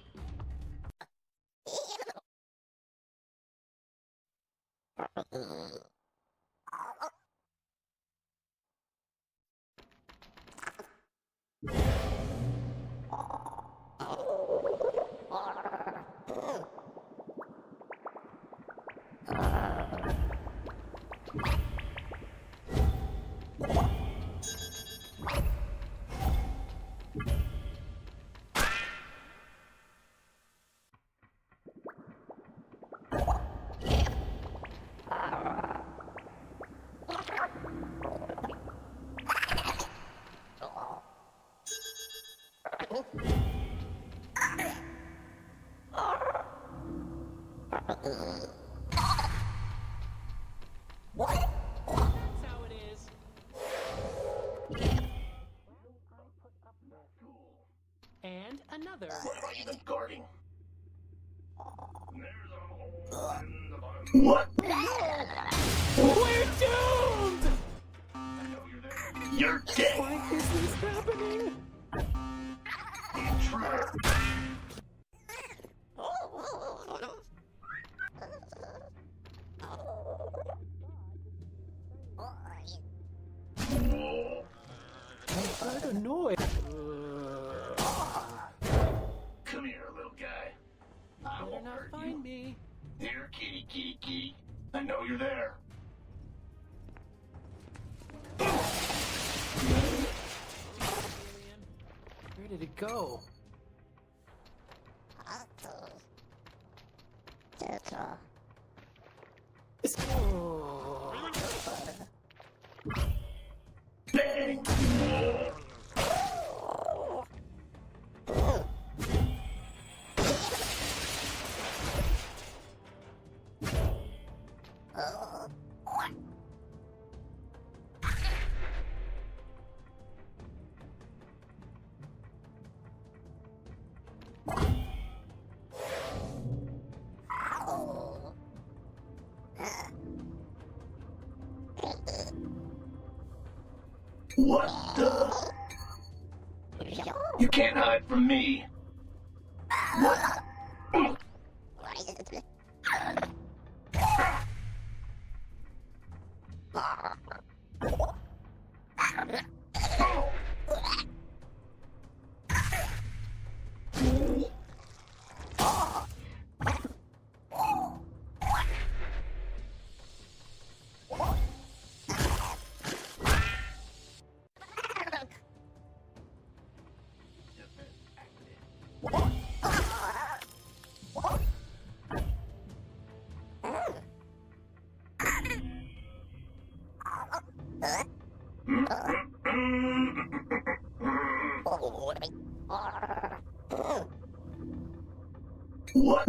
And another. What am I even guarding? What? We're doomed! You're dead. Why is this happening? Intruder. I don't know it. Come here, little guy. I Better won't not hurt find you. me. Here, kitty, kitty, kitty. I know you're there. Where did it go? Oh. Bang. What the? You can't hide from me. What? What?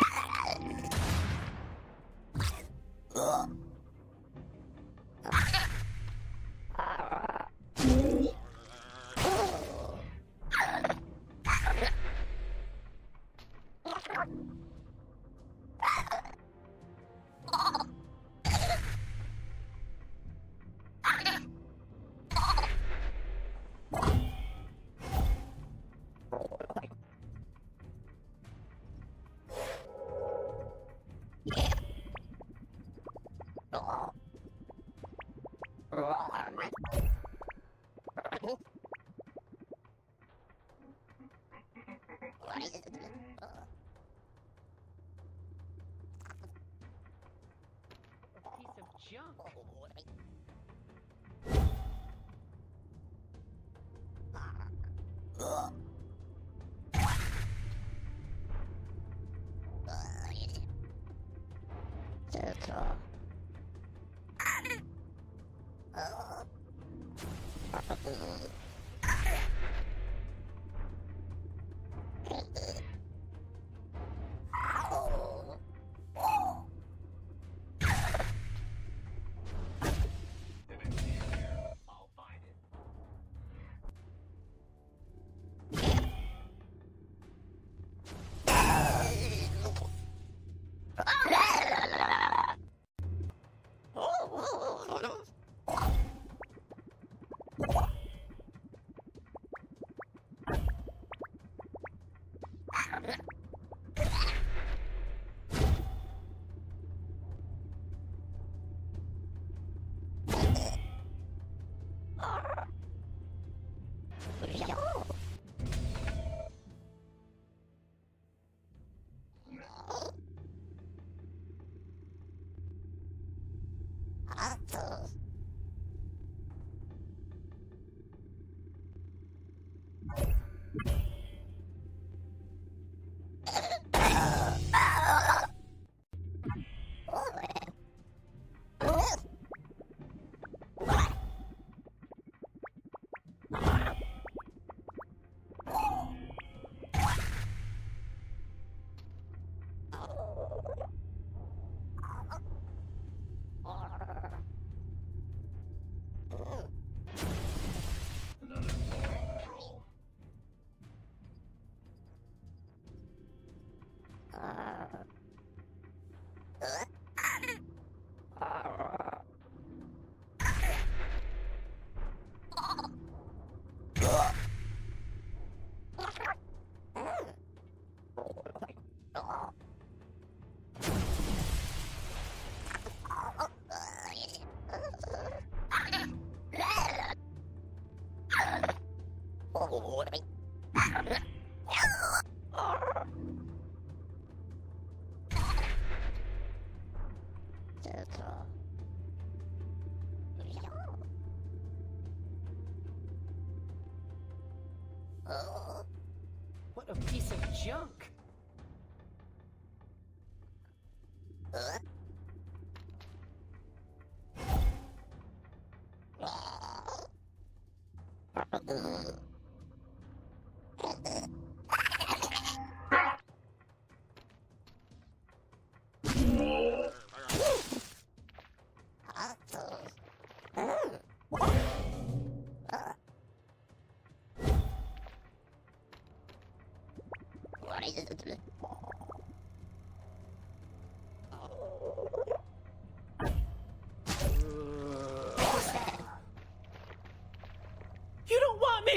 What a piece of junk!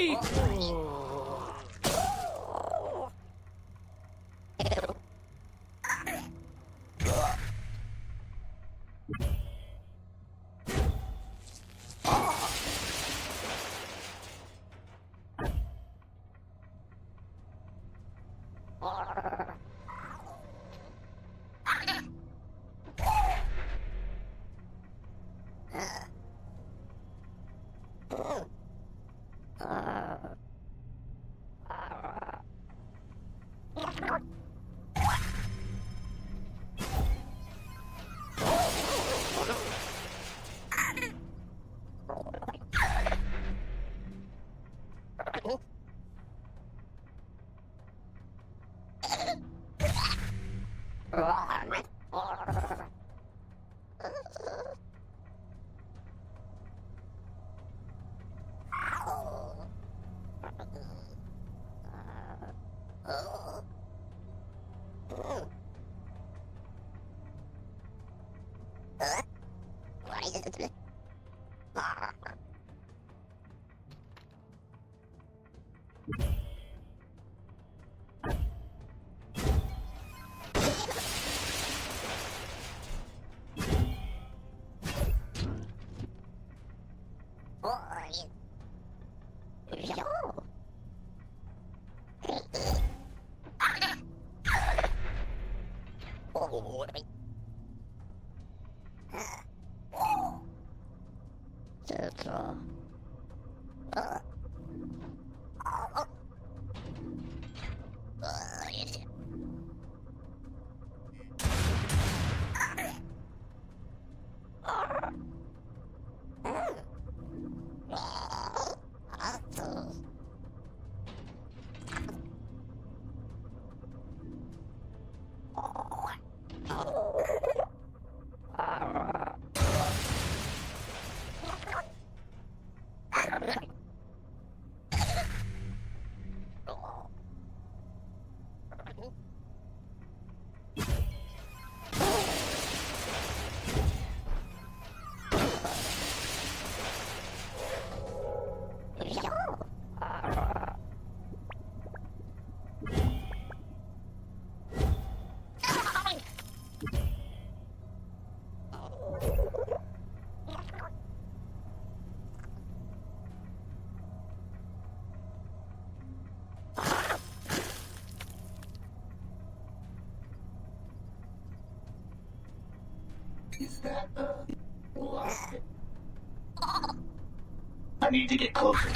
me! Is that, I need to get closer.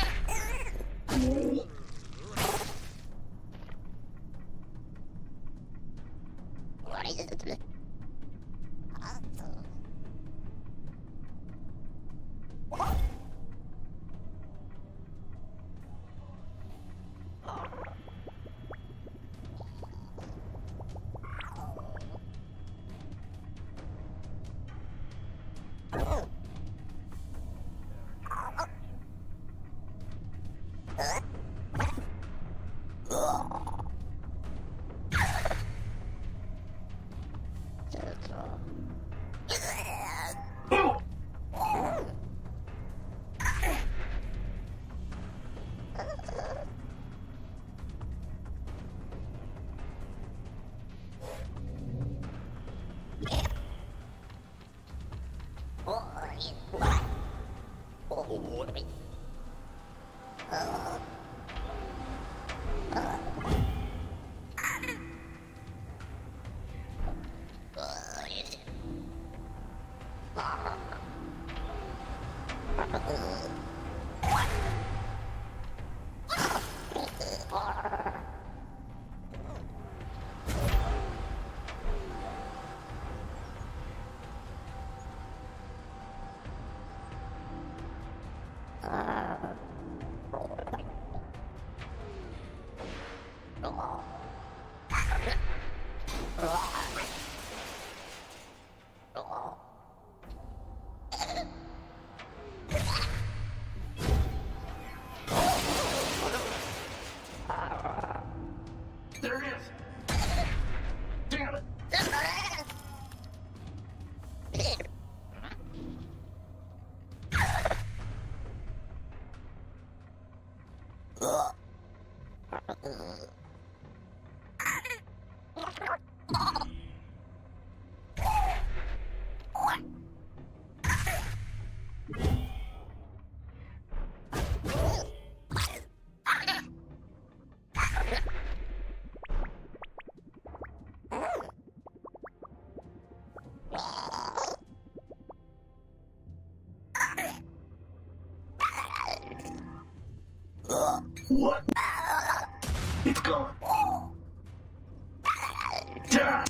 There it is. Damn it. What? It's gone. Die.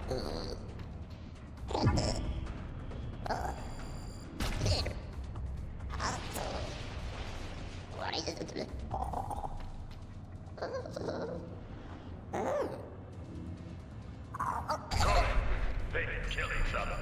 They can kill each other.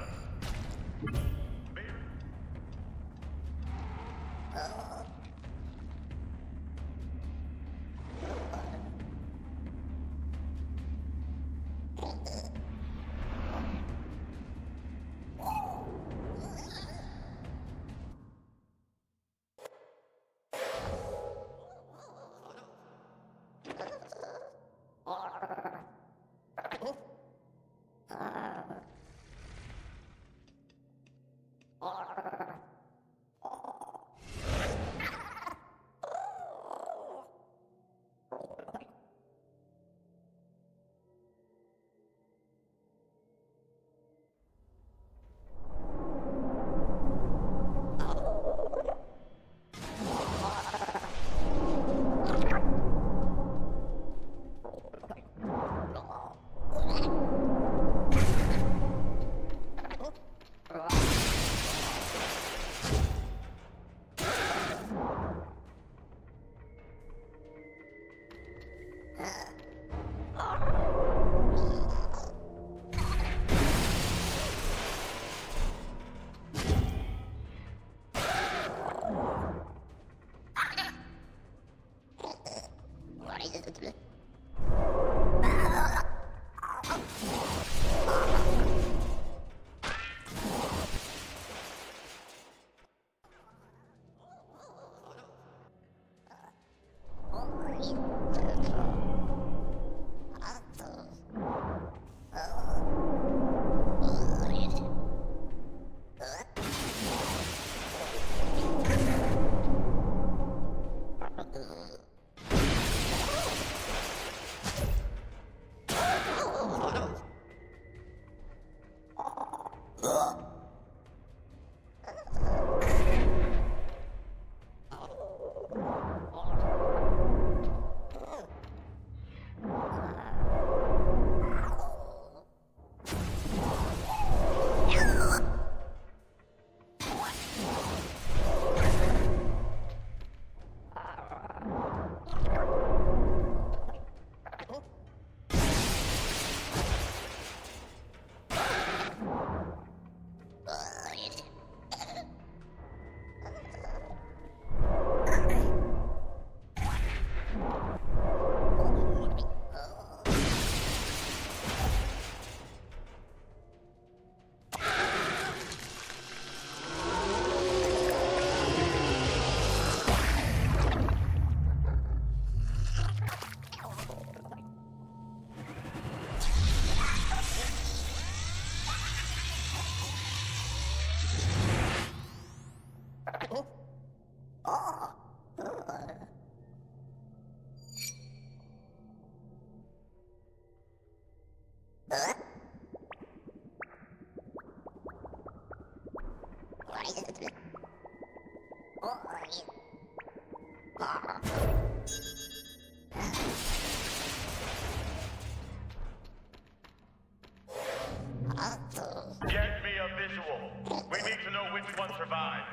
Get me a visual. We need to know which one survived.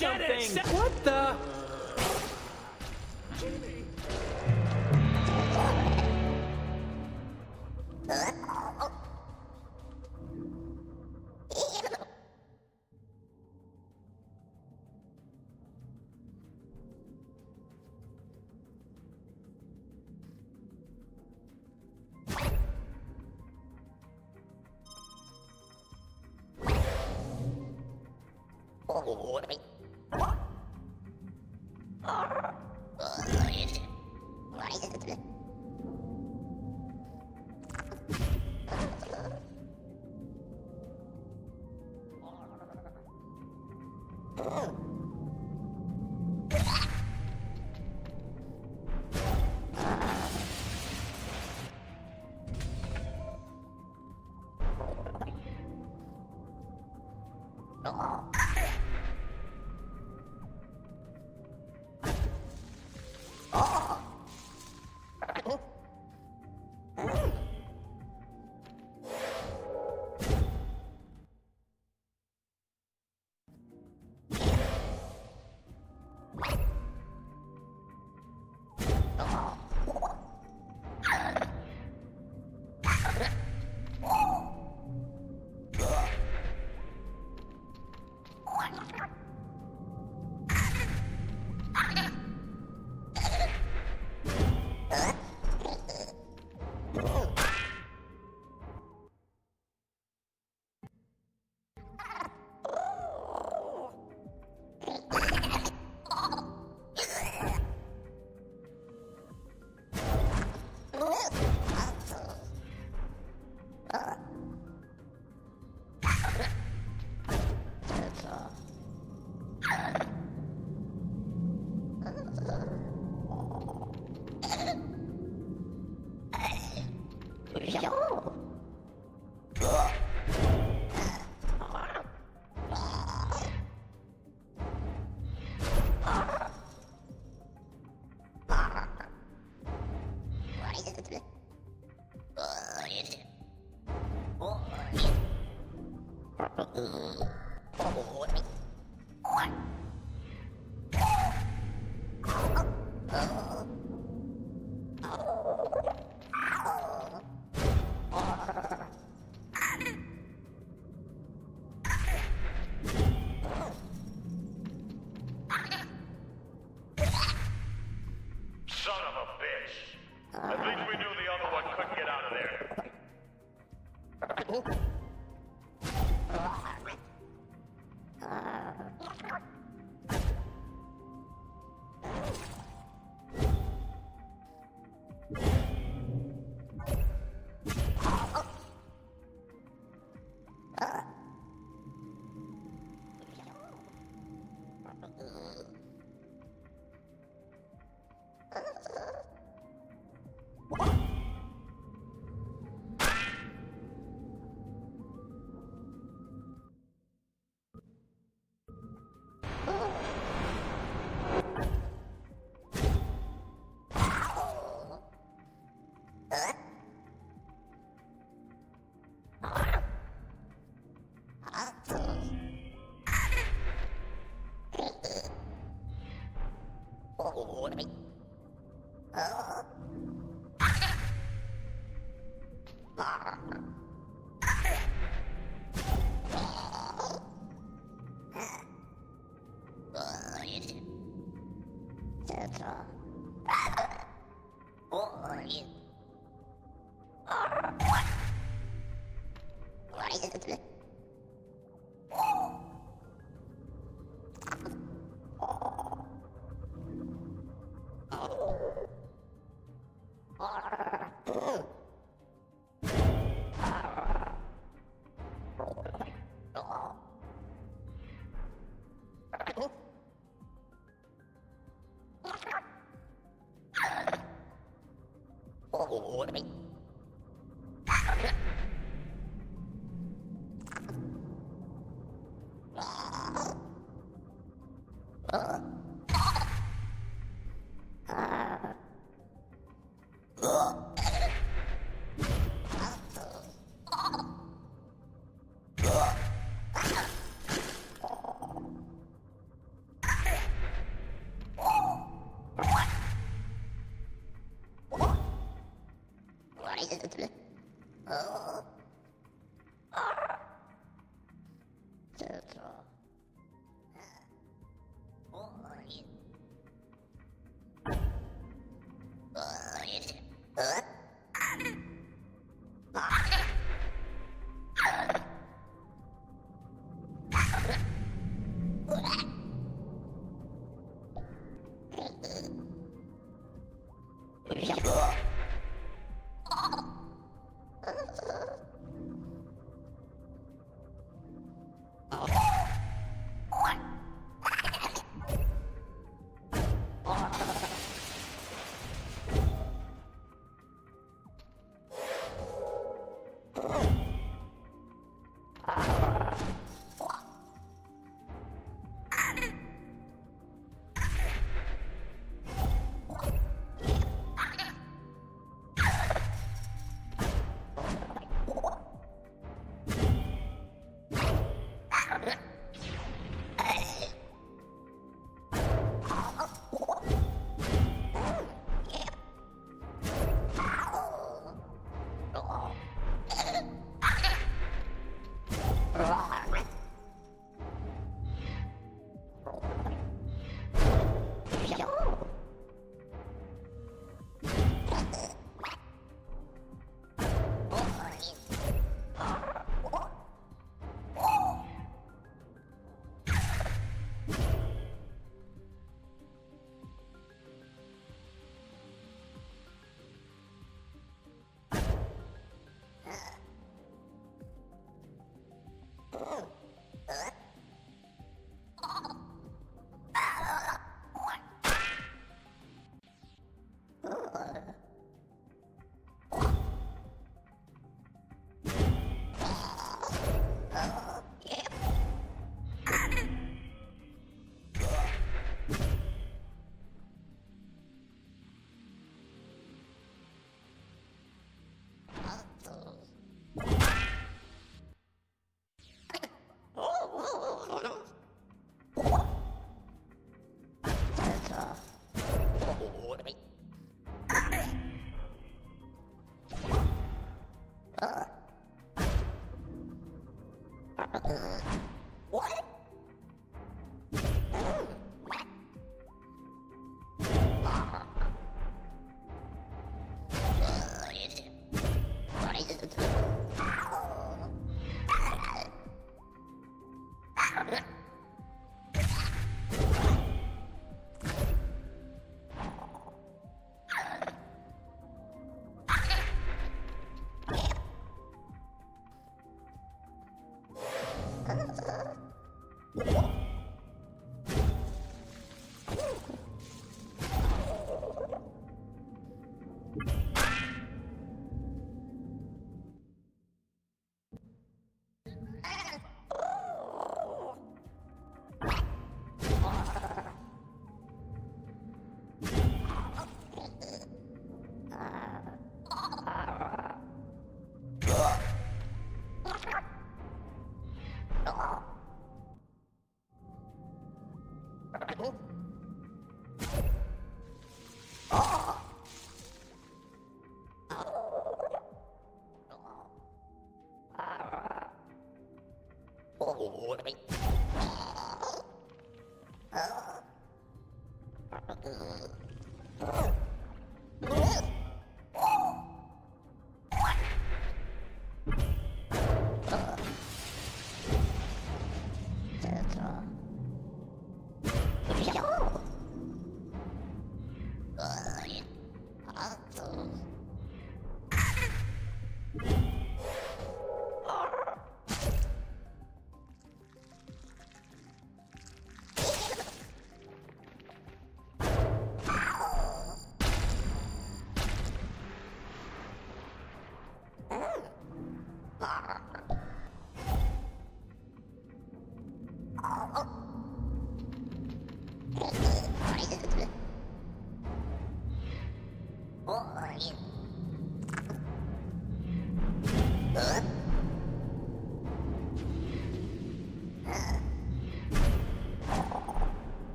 something! What the?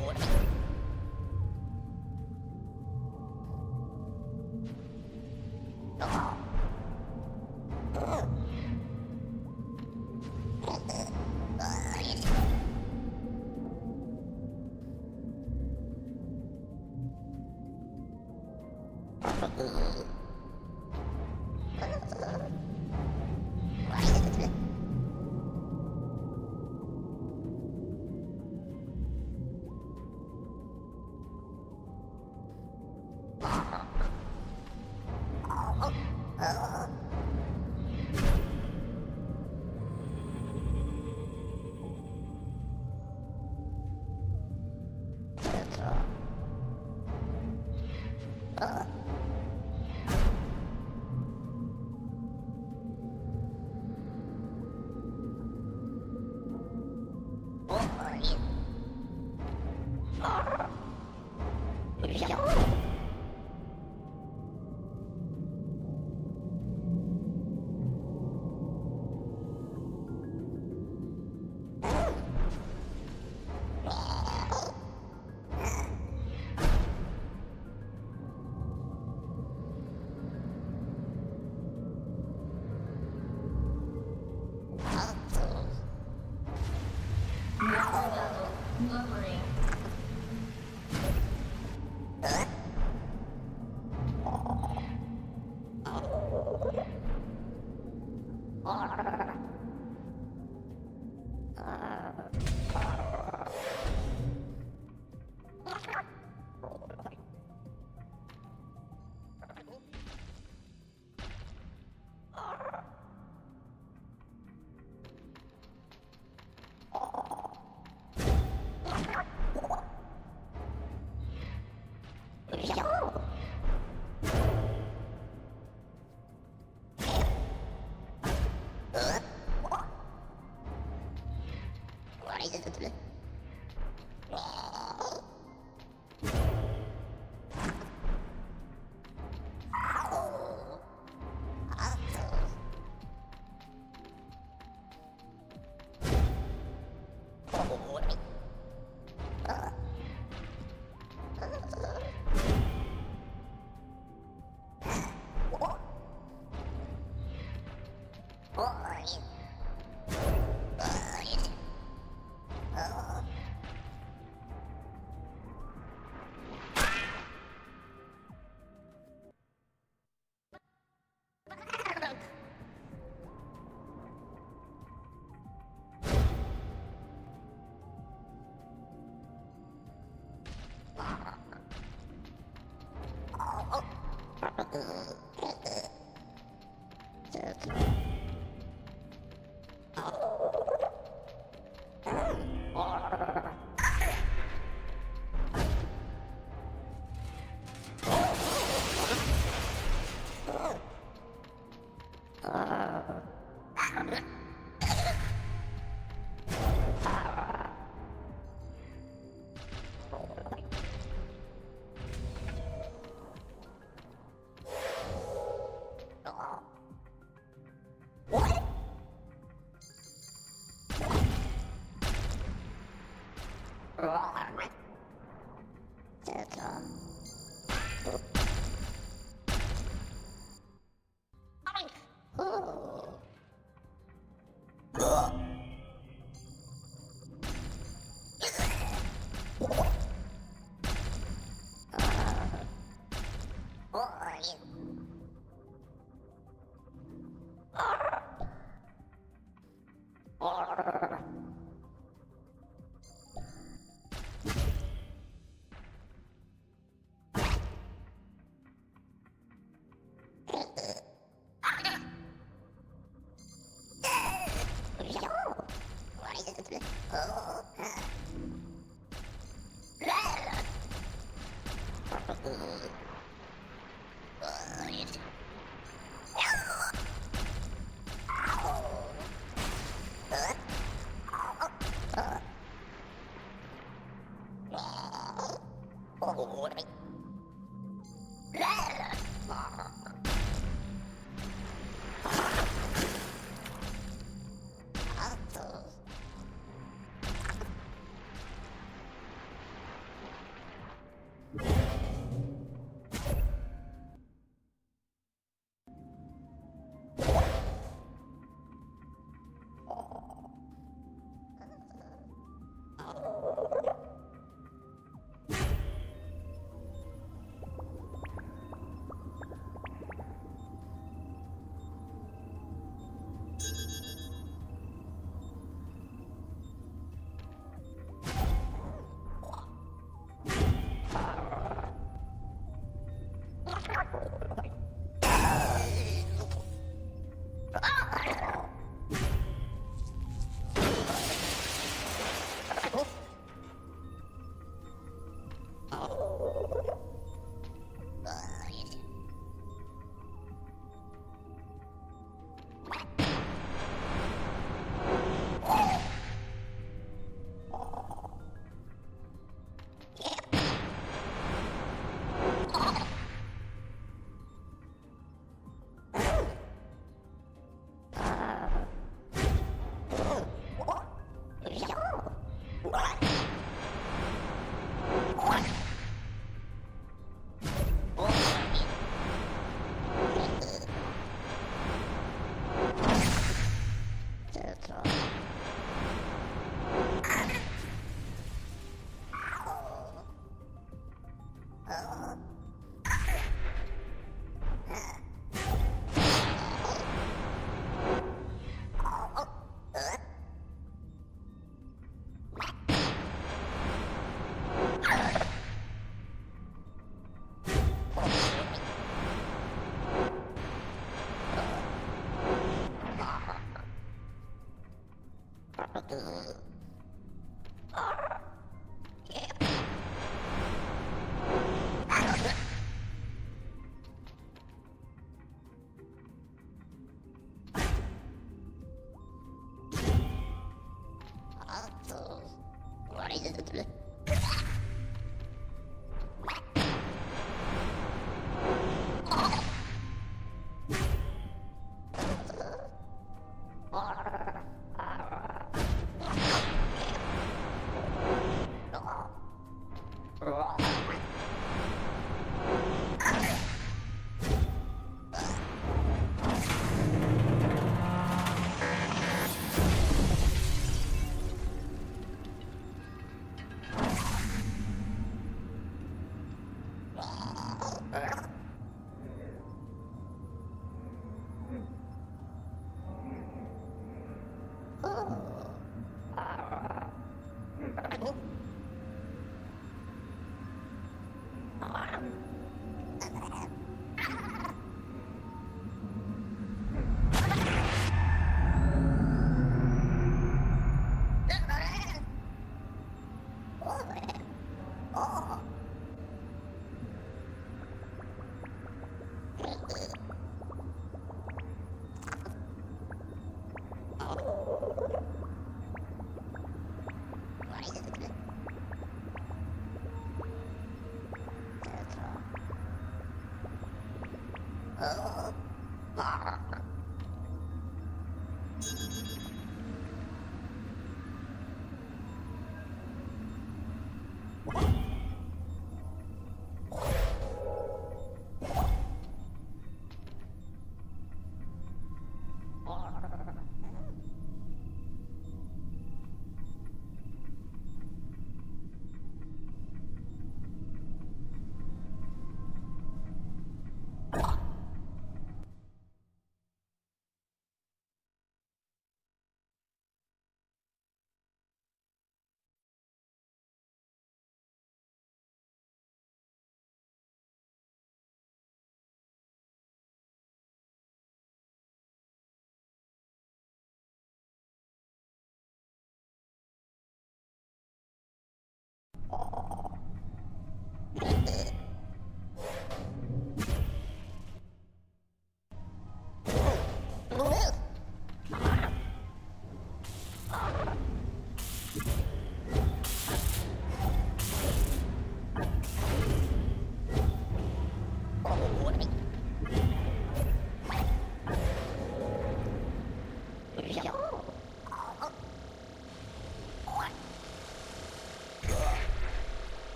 Lowering.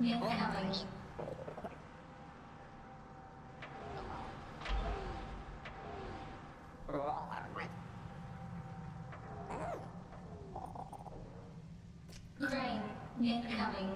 incoming. Brain incoming.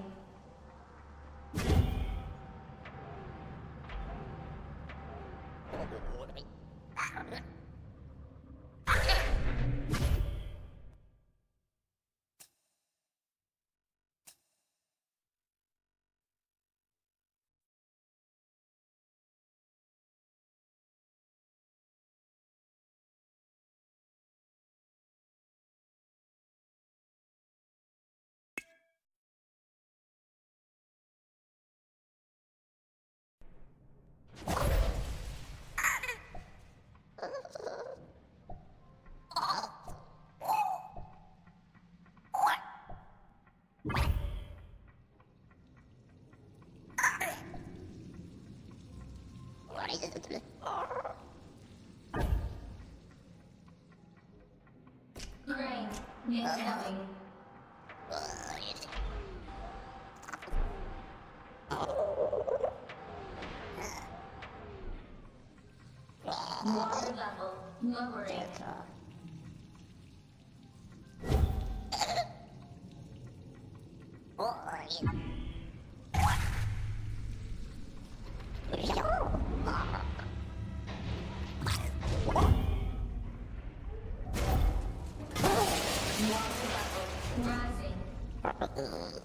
Brain incoming. Water level lowering. Rising.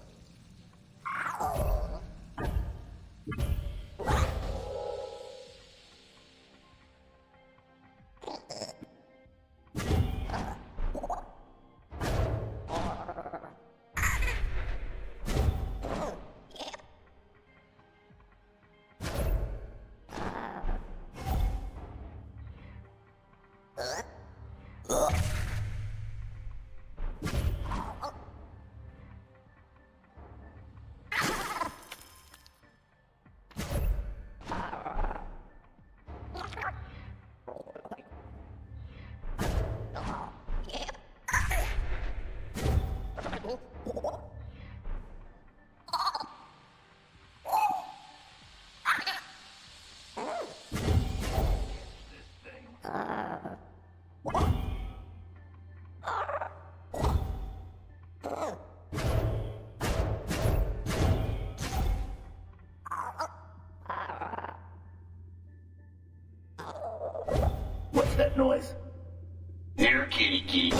What's that noise? There, kitty kitty.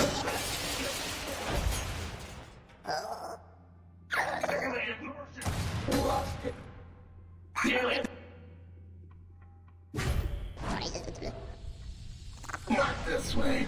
Lost it. Damn it. Not this way.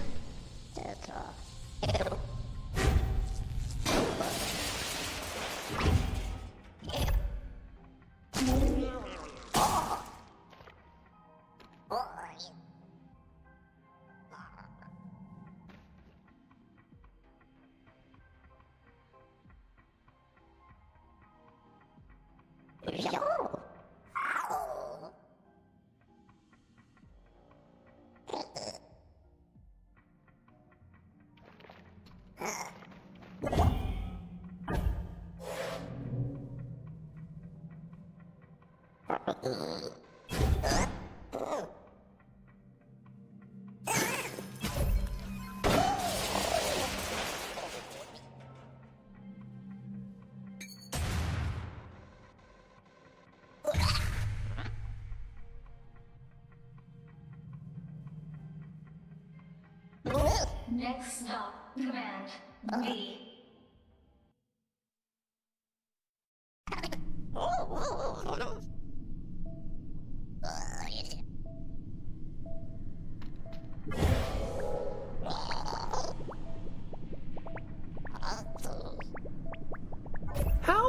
Next stop, command B. How?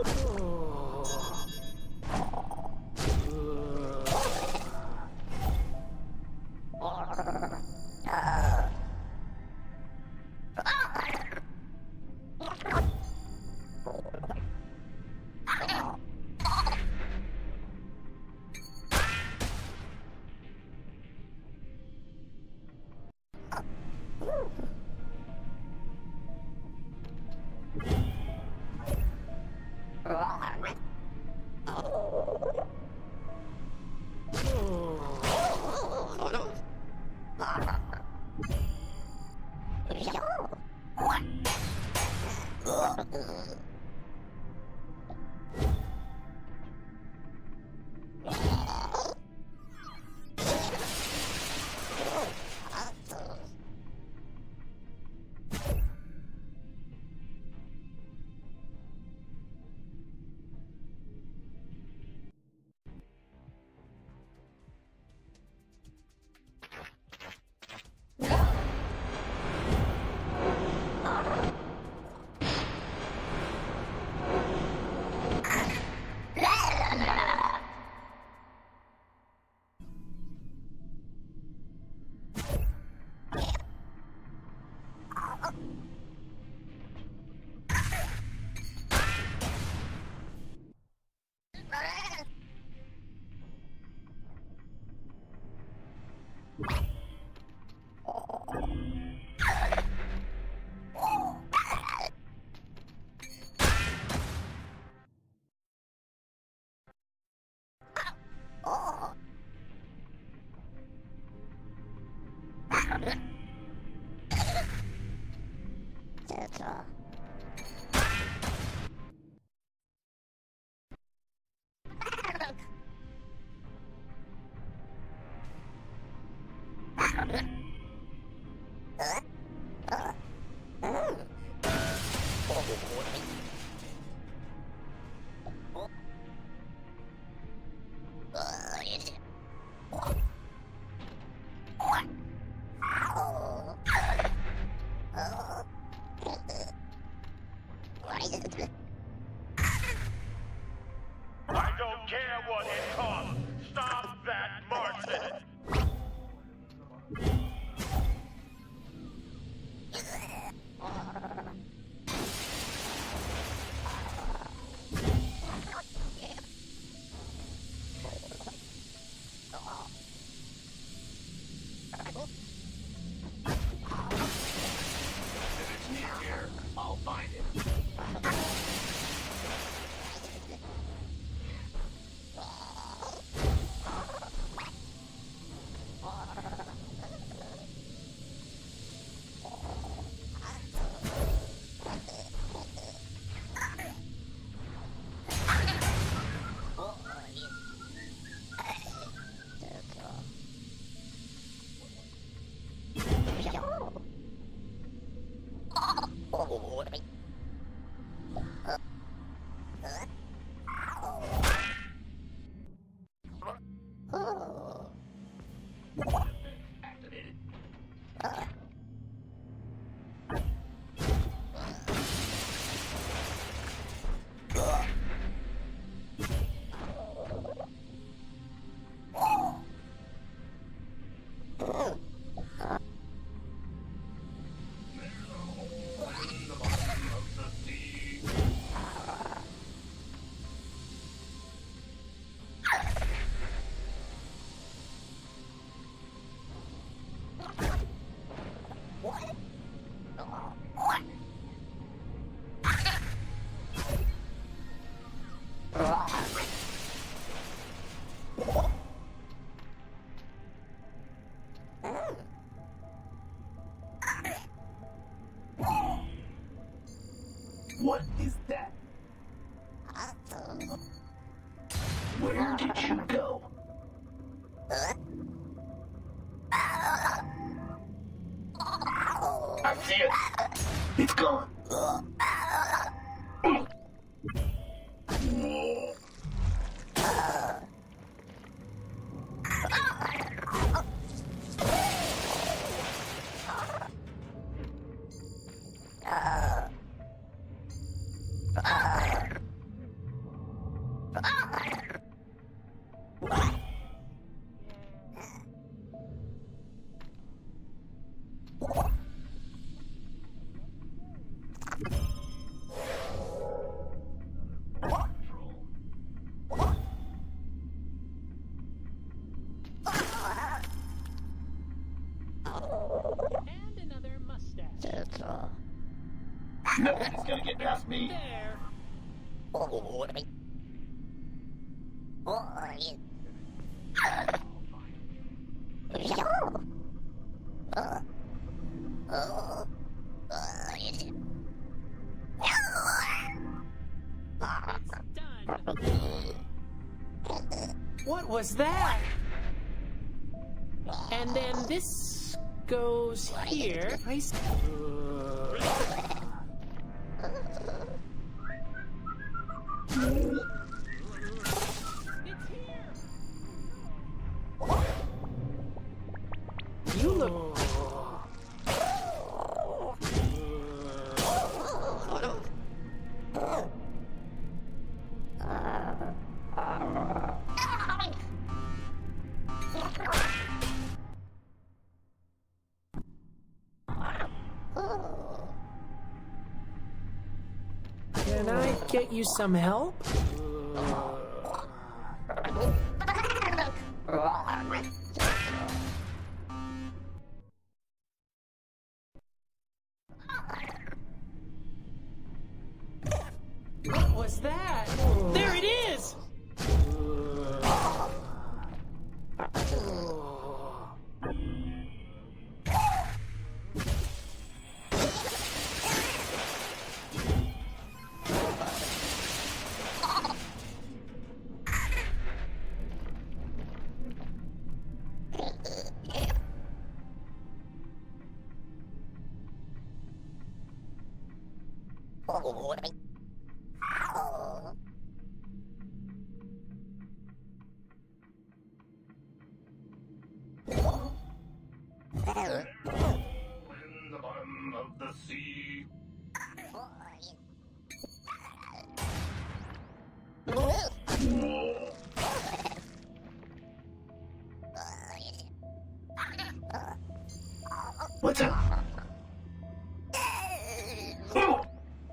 I don't care what it costs. Stop that Martian! If it's near here, I'll find it. Activated. What is that? Where did you go? I see it. It's gone. And another mustache. Nothing's gonna get past me. There. What was that? And then this goes here. You look... Can I get you some help? What was that? There it is! In the bottom of the sea. What's up? Oh!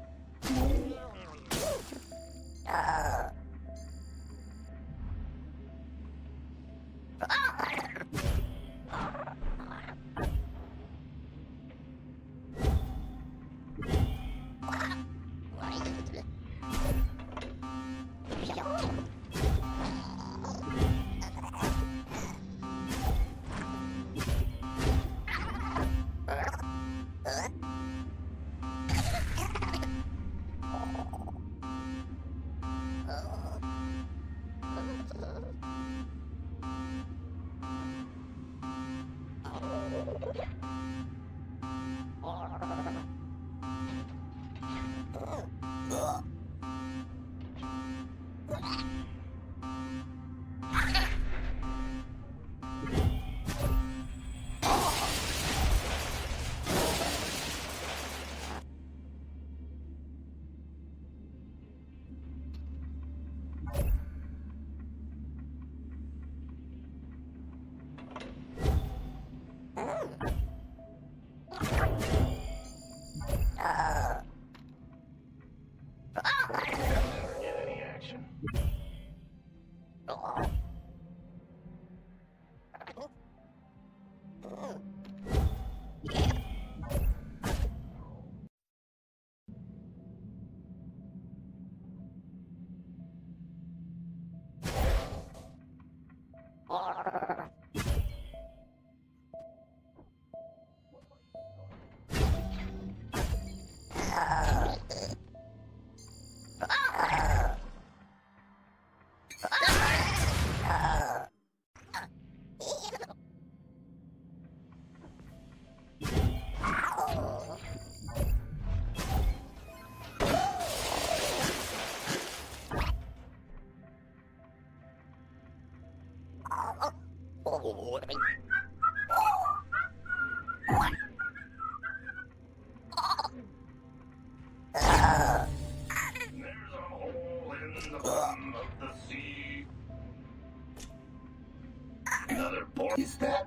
Another board. Is that,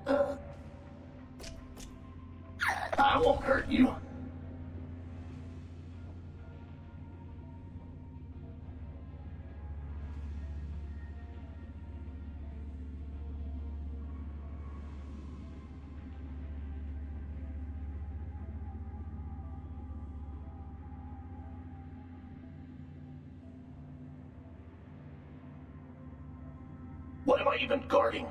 I won't hurt you. What am I even guarding?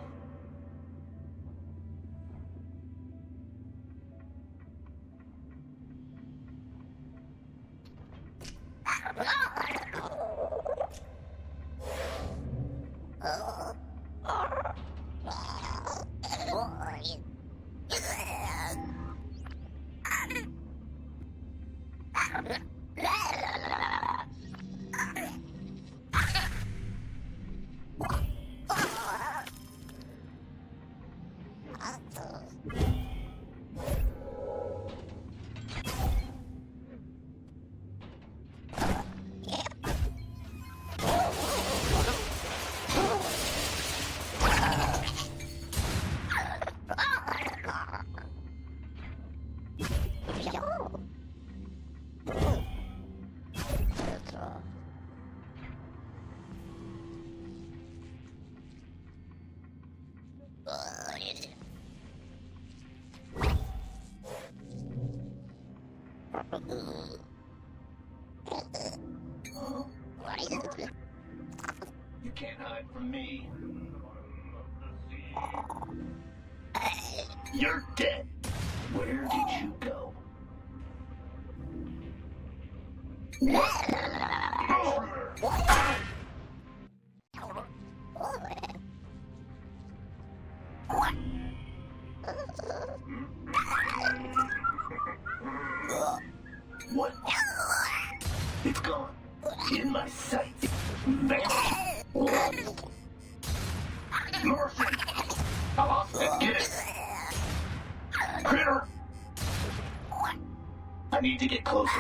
You can't hide from me. You're dead. Where did you go? What? It's gone. In my sight. Vanished. Mercy. I lost it. Get it. Critter. I need to get closer.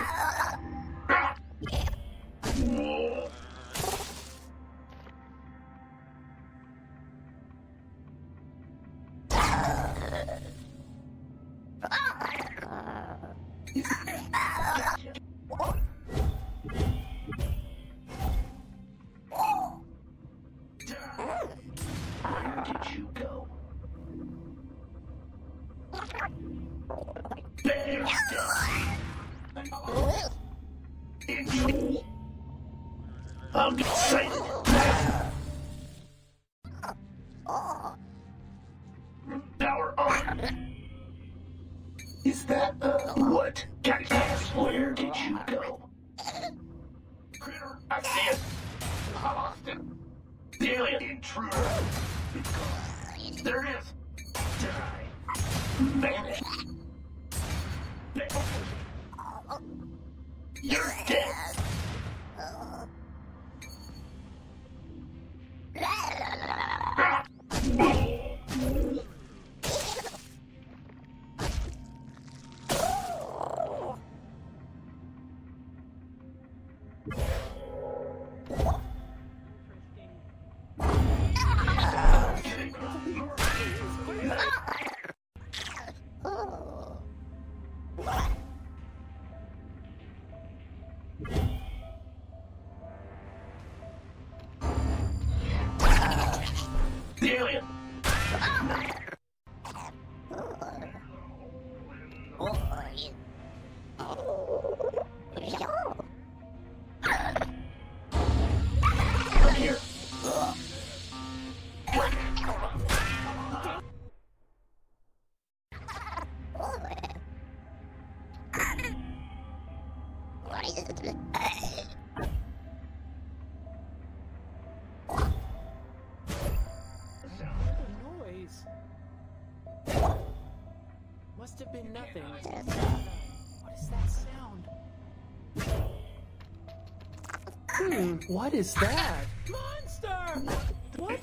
Where did you go? Bear I'm excited. Power on. Is that what? Got gas. Where did you go? Critter, I see it. I lost it. The alien intruder. It's gone. There it is. Die. Vanish. You're dead. The alien! Come here! Must have been nothing. What is that sound? What is that? Monster! What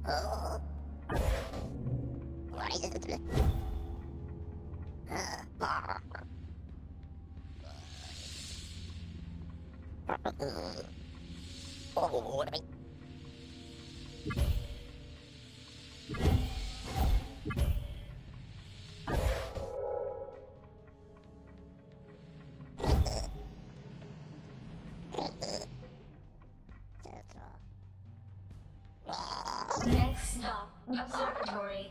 Next stop, observatory.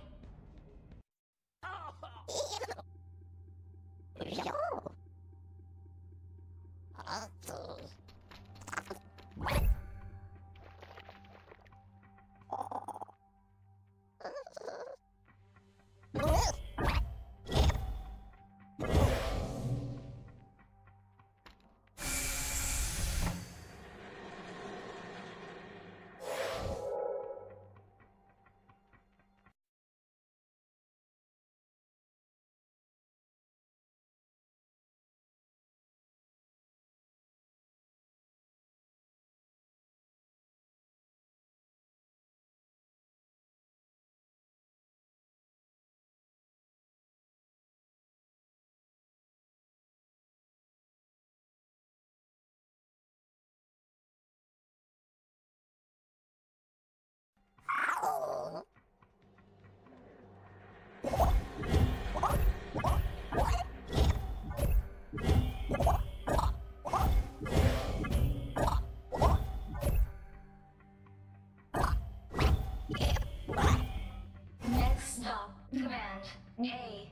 Next stop, command A.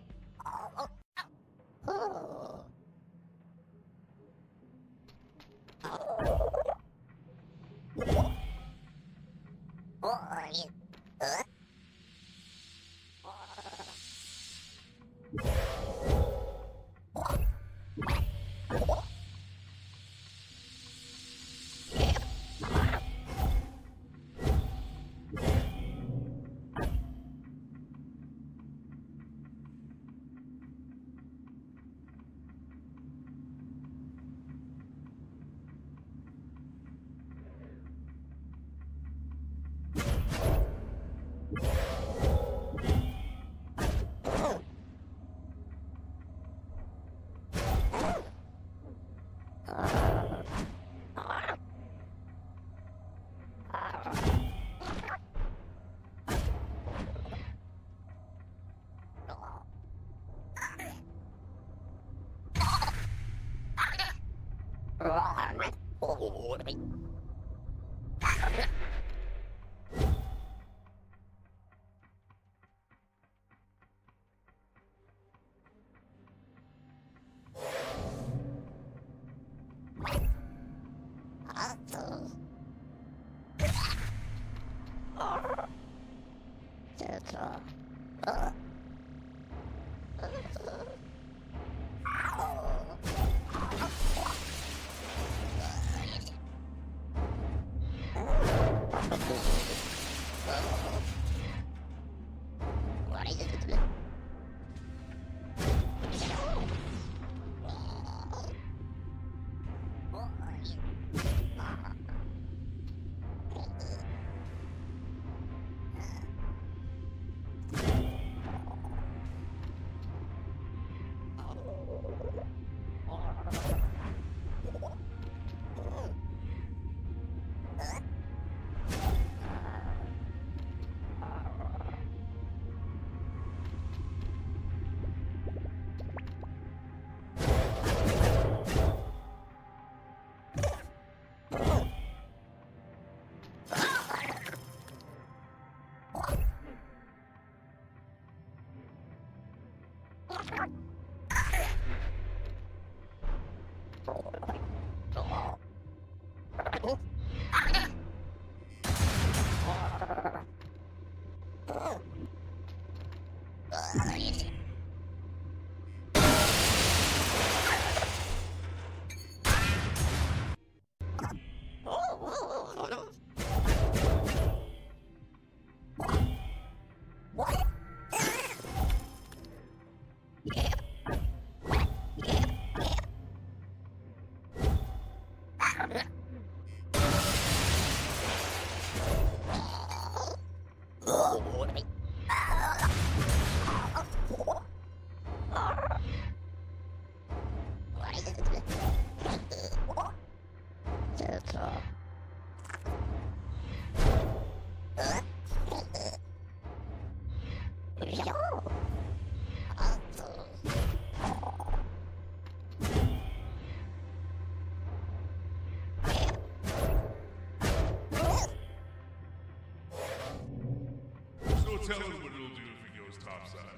Tell us what it'll do if it goes topside.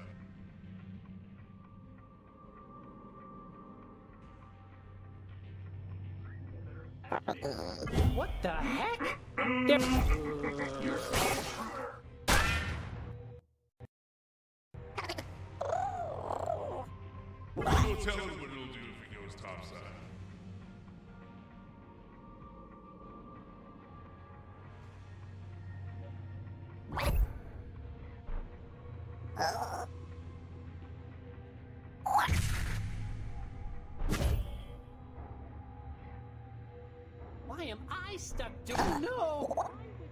What the heck? So tell us what it'll do if it goes topside. Why am I stuck doing no?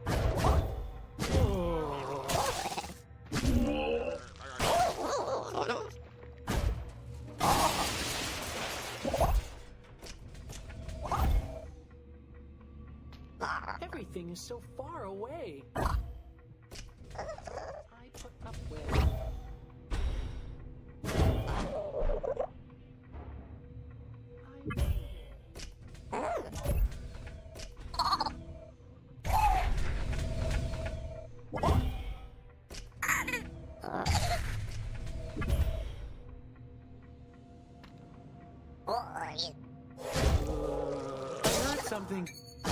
Everything is so far away. I put up with. I heard something.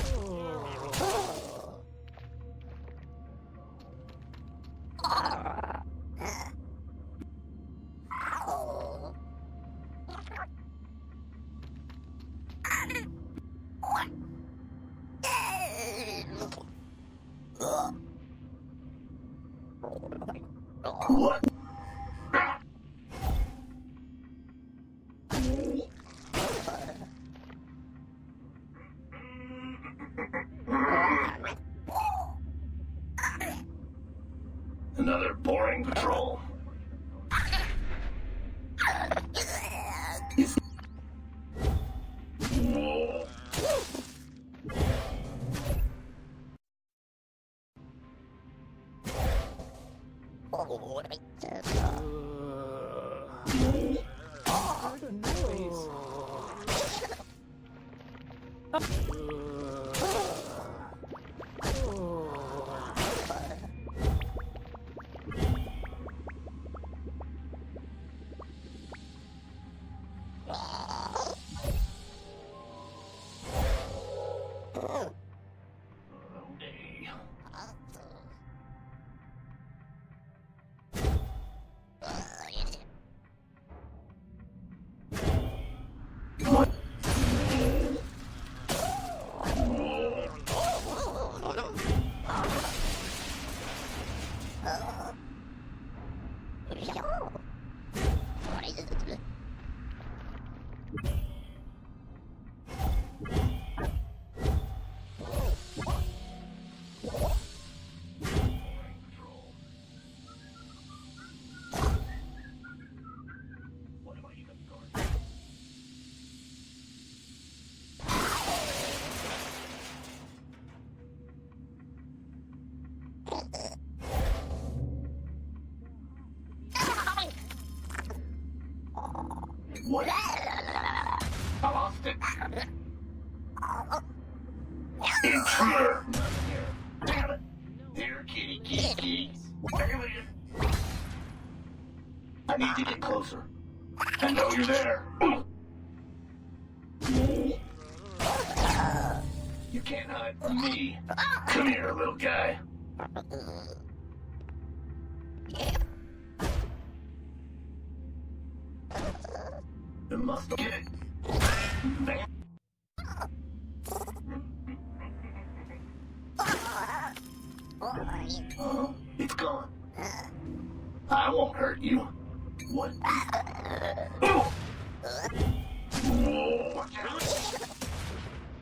What? Another boring patrol. Heard a noise. What? I lost it. Intruder! Damn it! Here, kitty, kitty, kitty. Alien! I need to get closer. I know you're there. You can't hide from me. Come here, little guy. You must get it. It's gone. I won't hurt you. What?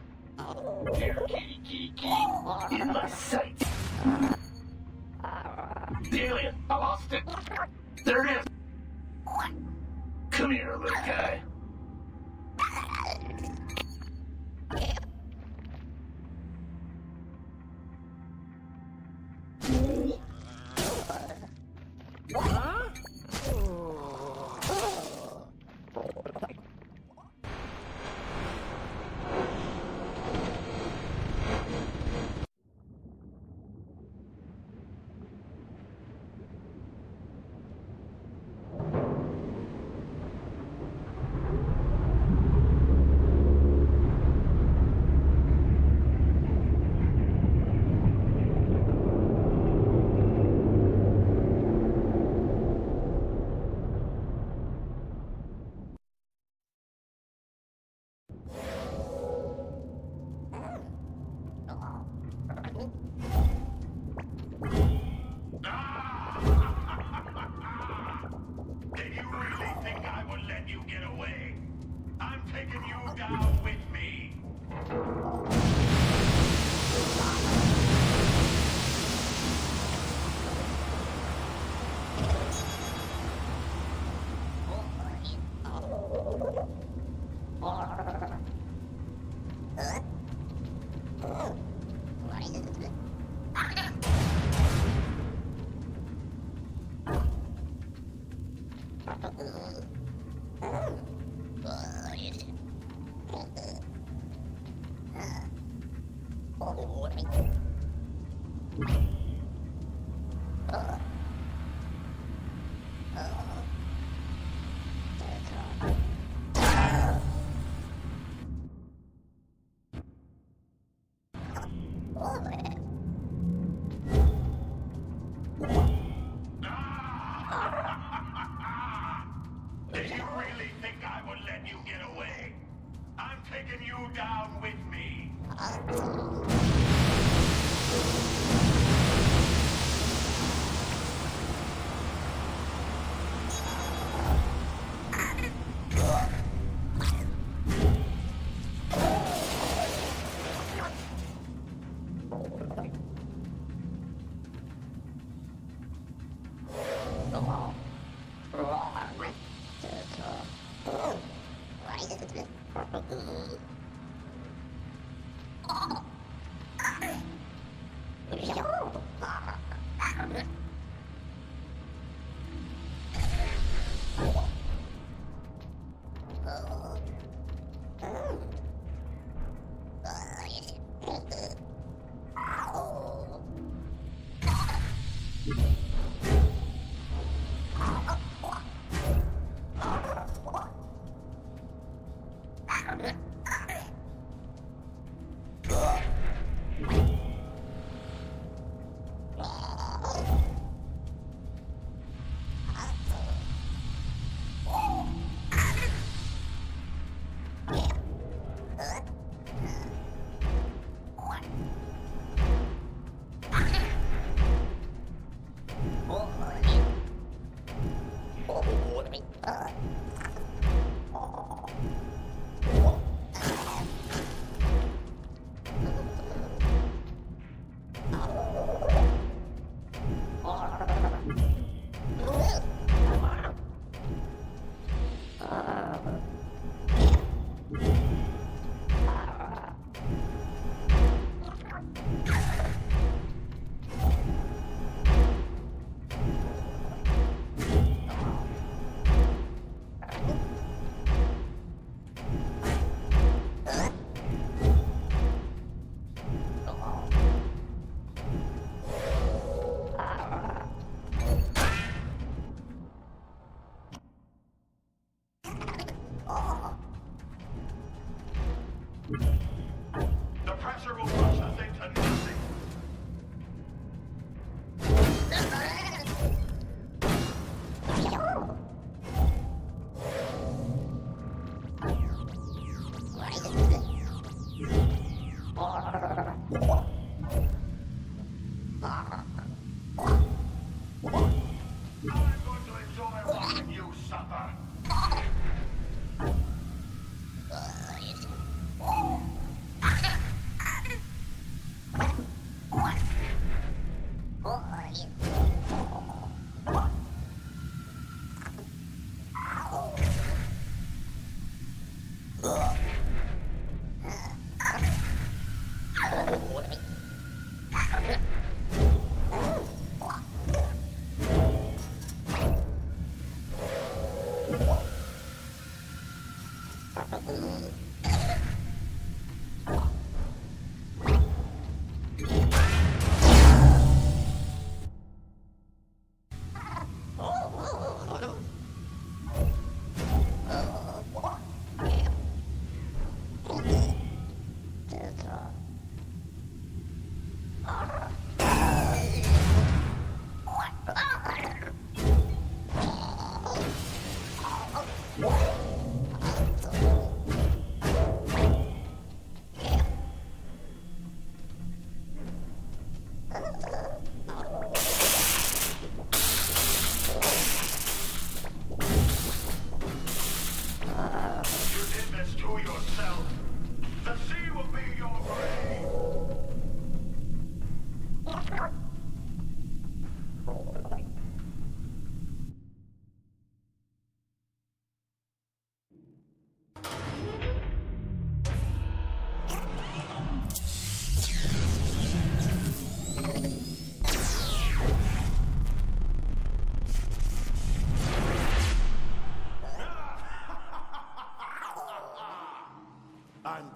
Here, kitty, kitty, kitty. In my sight. The alien. I lost it. There it is. Come here, little guy. Huh? Did you really think I would let you get away? I'm taking you down with me. Did you really think I would let you get away? I'm taking you down with me.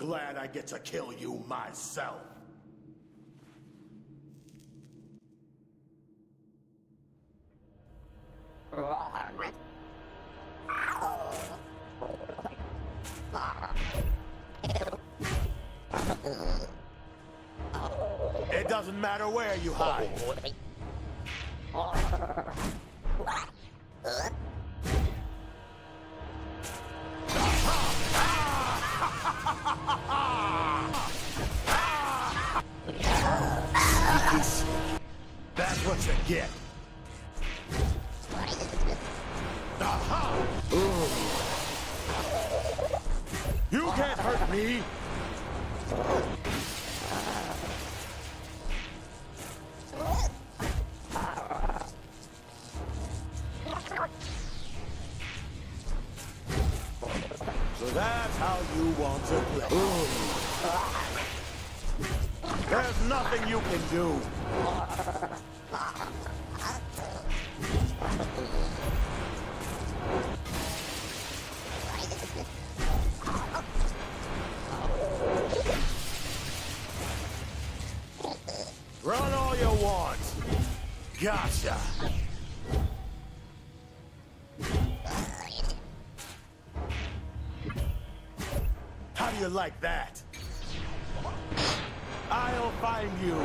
glad I get to kill you myself. It doesn't matter where you hide. That's what you get. Aha! You can't hurt me. So that's how you want to play. There's nothing you can do. Run all you want. Gotcha. How do you like that? I'll find you.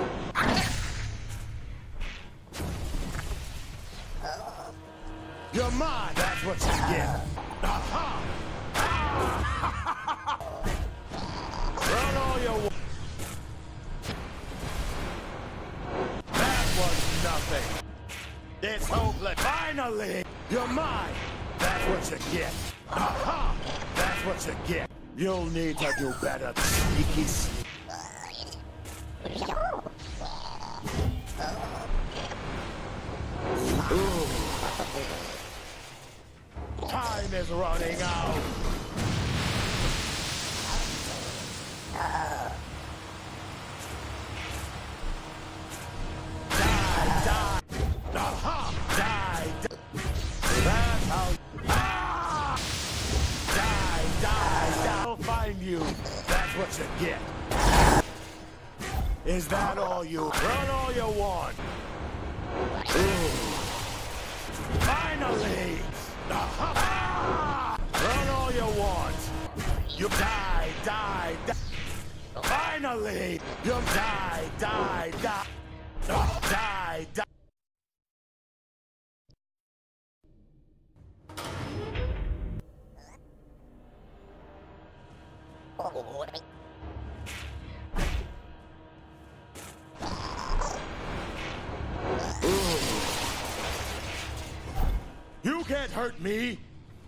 You're mine. That's what you get. Aha! Run all you want. That was nothing. It's hopeless. Finally, you're mine. That's what you get. Aha! That's what you get. You'll need to do better, sneaky sneak. Time is running out. Die, die. Aha! Die, die. That's how. Ah! Die, die, die. I'll find you. That's what you get. Is that all you? Run all you want. Finally! Run all you want. You die, die, die. Finally! You die, die, die. Die, die. You can't hurt me!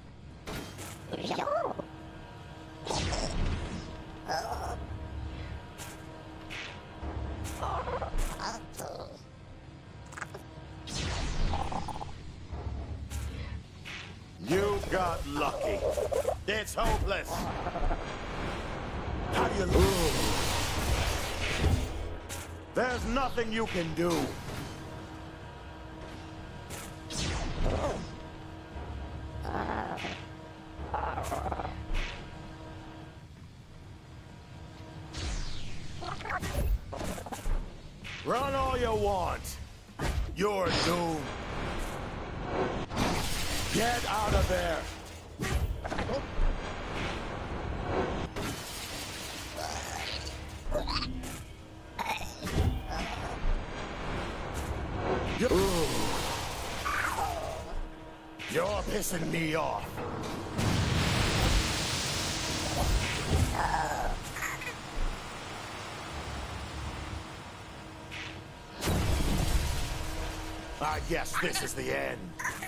You got lucky. It's hopeless. How do you lose? There's nothing you can do. Run all you want. You're doomed. Get out of there. You're pissing me off. I guess this is the end.